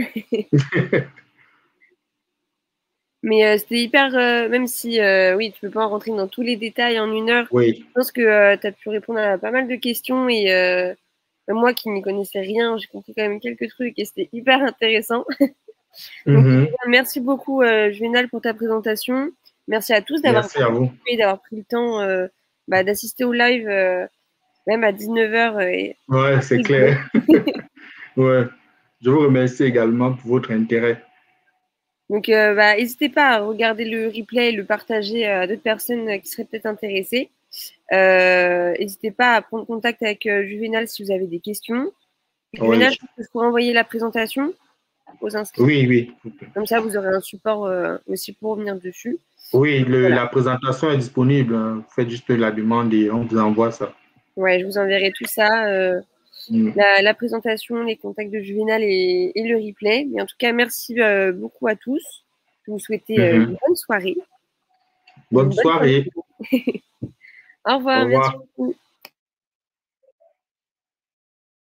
Mais euh, c'était hyper, euh, même si, euh, oui, tu ne peux pas en rentrer dans tous les détails en une heure, oui. Je pense que euh, tu as pu répondre à pas mal de questions et euh, moi qui n'y connaissais rien, j'ai compris quand même quelques trucs et c'était hyper intéressant. Donc, Mhm. merci beaucoup, euh, Juvénal, pour ta présentation. Merci à tous d'avoir d'avoir pris le temps euh, bah, d'assister au live, euh, même à dix-neuf heures. Et... Ouais, c'est clair. Ouais. Je vous remercie également pour votre intérêt. Donc, euh, bah, n'hésitez pas à regarder le replay et le partager à d'autres personnes qui seraient peut-être intéressées. Euh, n'hésitez pas à prendre contact avec euh, Juvénal si vous avez des questions. Juvénal, Oui. je pense que je pourrais envoyer la présentation aux inscrits. Oui, oui. Comme ça, vous aurez un support euh, aussi pour revenir dessus. Oui, le, voilà. La présentation est disponible. Vous faites juste la demande et on vous envoie ça. Ouais, je vous enverrai tout ça. Euh, mm. la, la présentation, les contacts de Juvénal et, et le replay. Mais en tout cas, merci euh, beaucoup à tous. Je vous souhaite euh, mm-hmm. une bonne soirée. Bonne, bonne soirée. Au revoir. Au revoir. Merci beaucoup.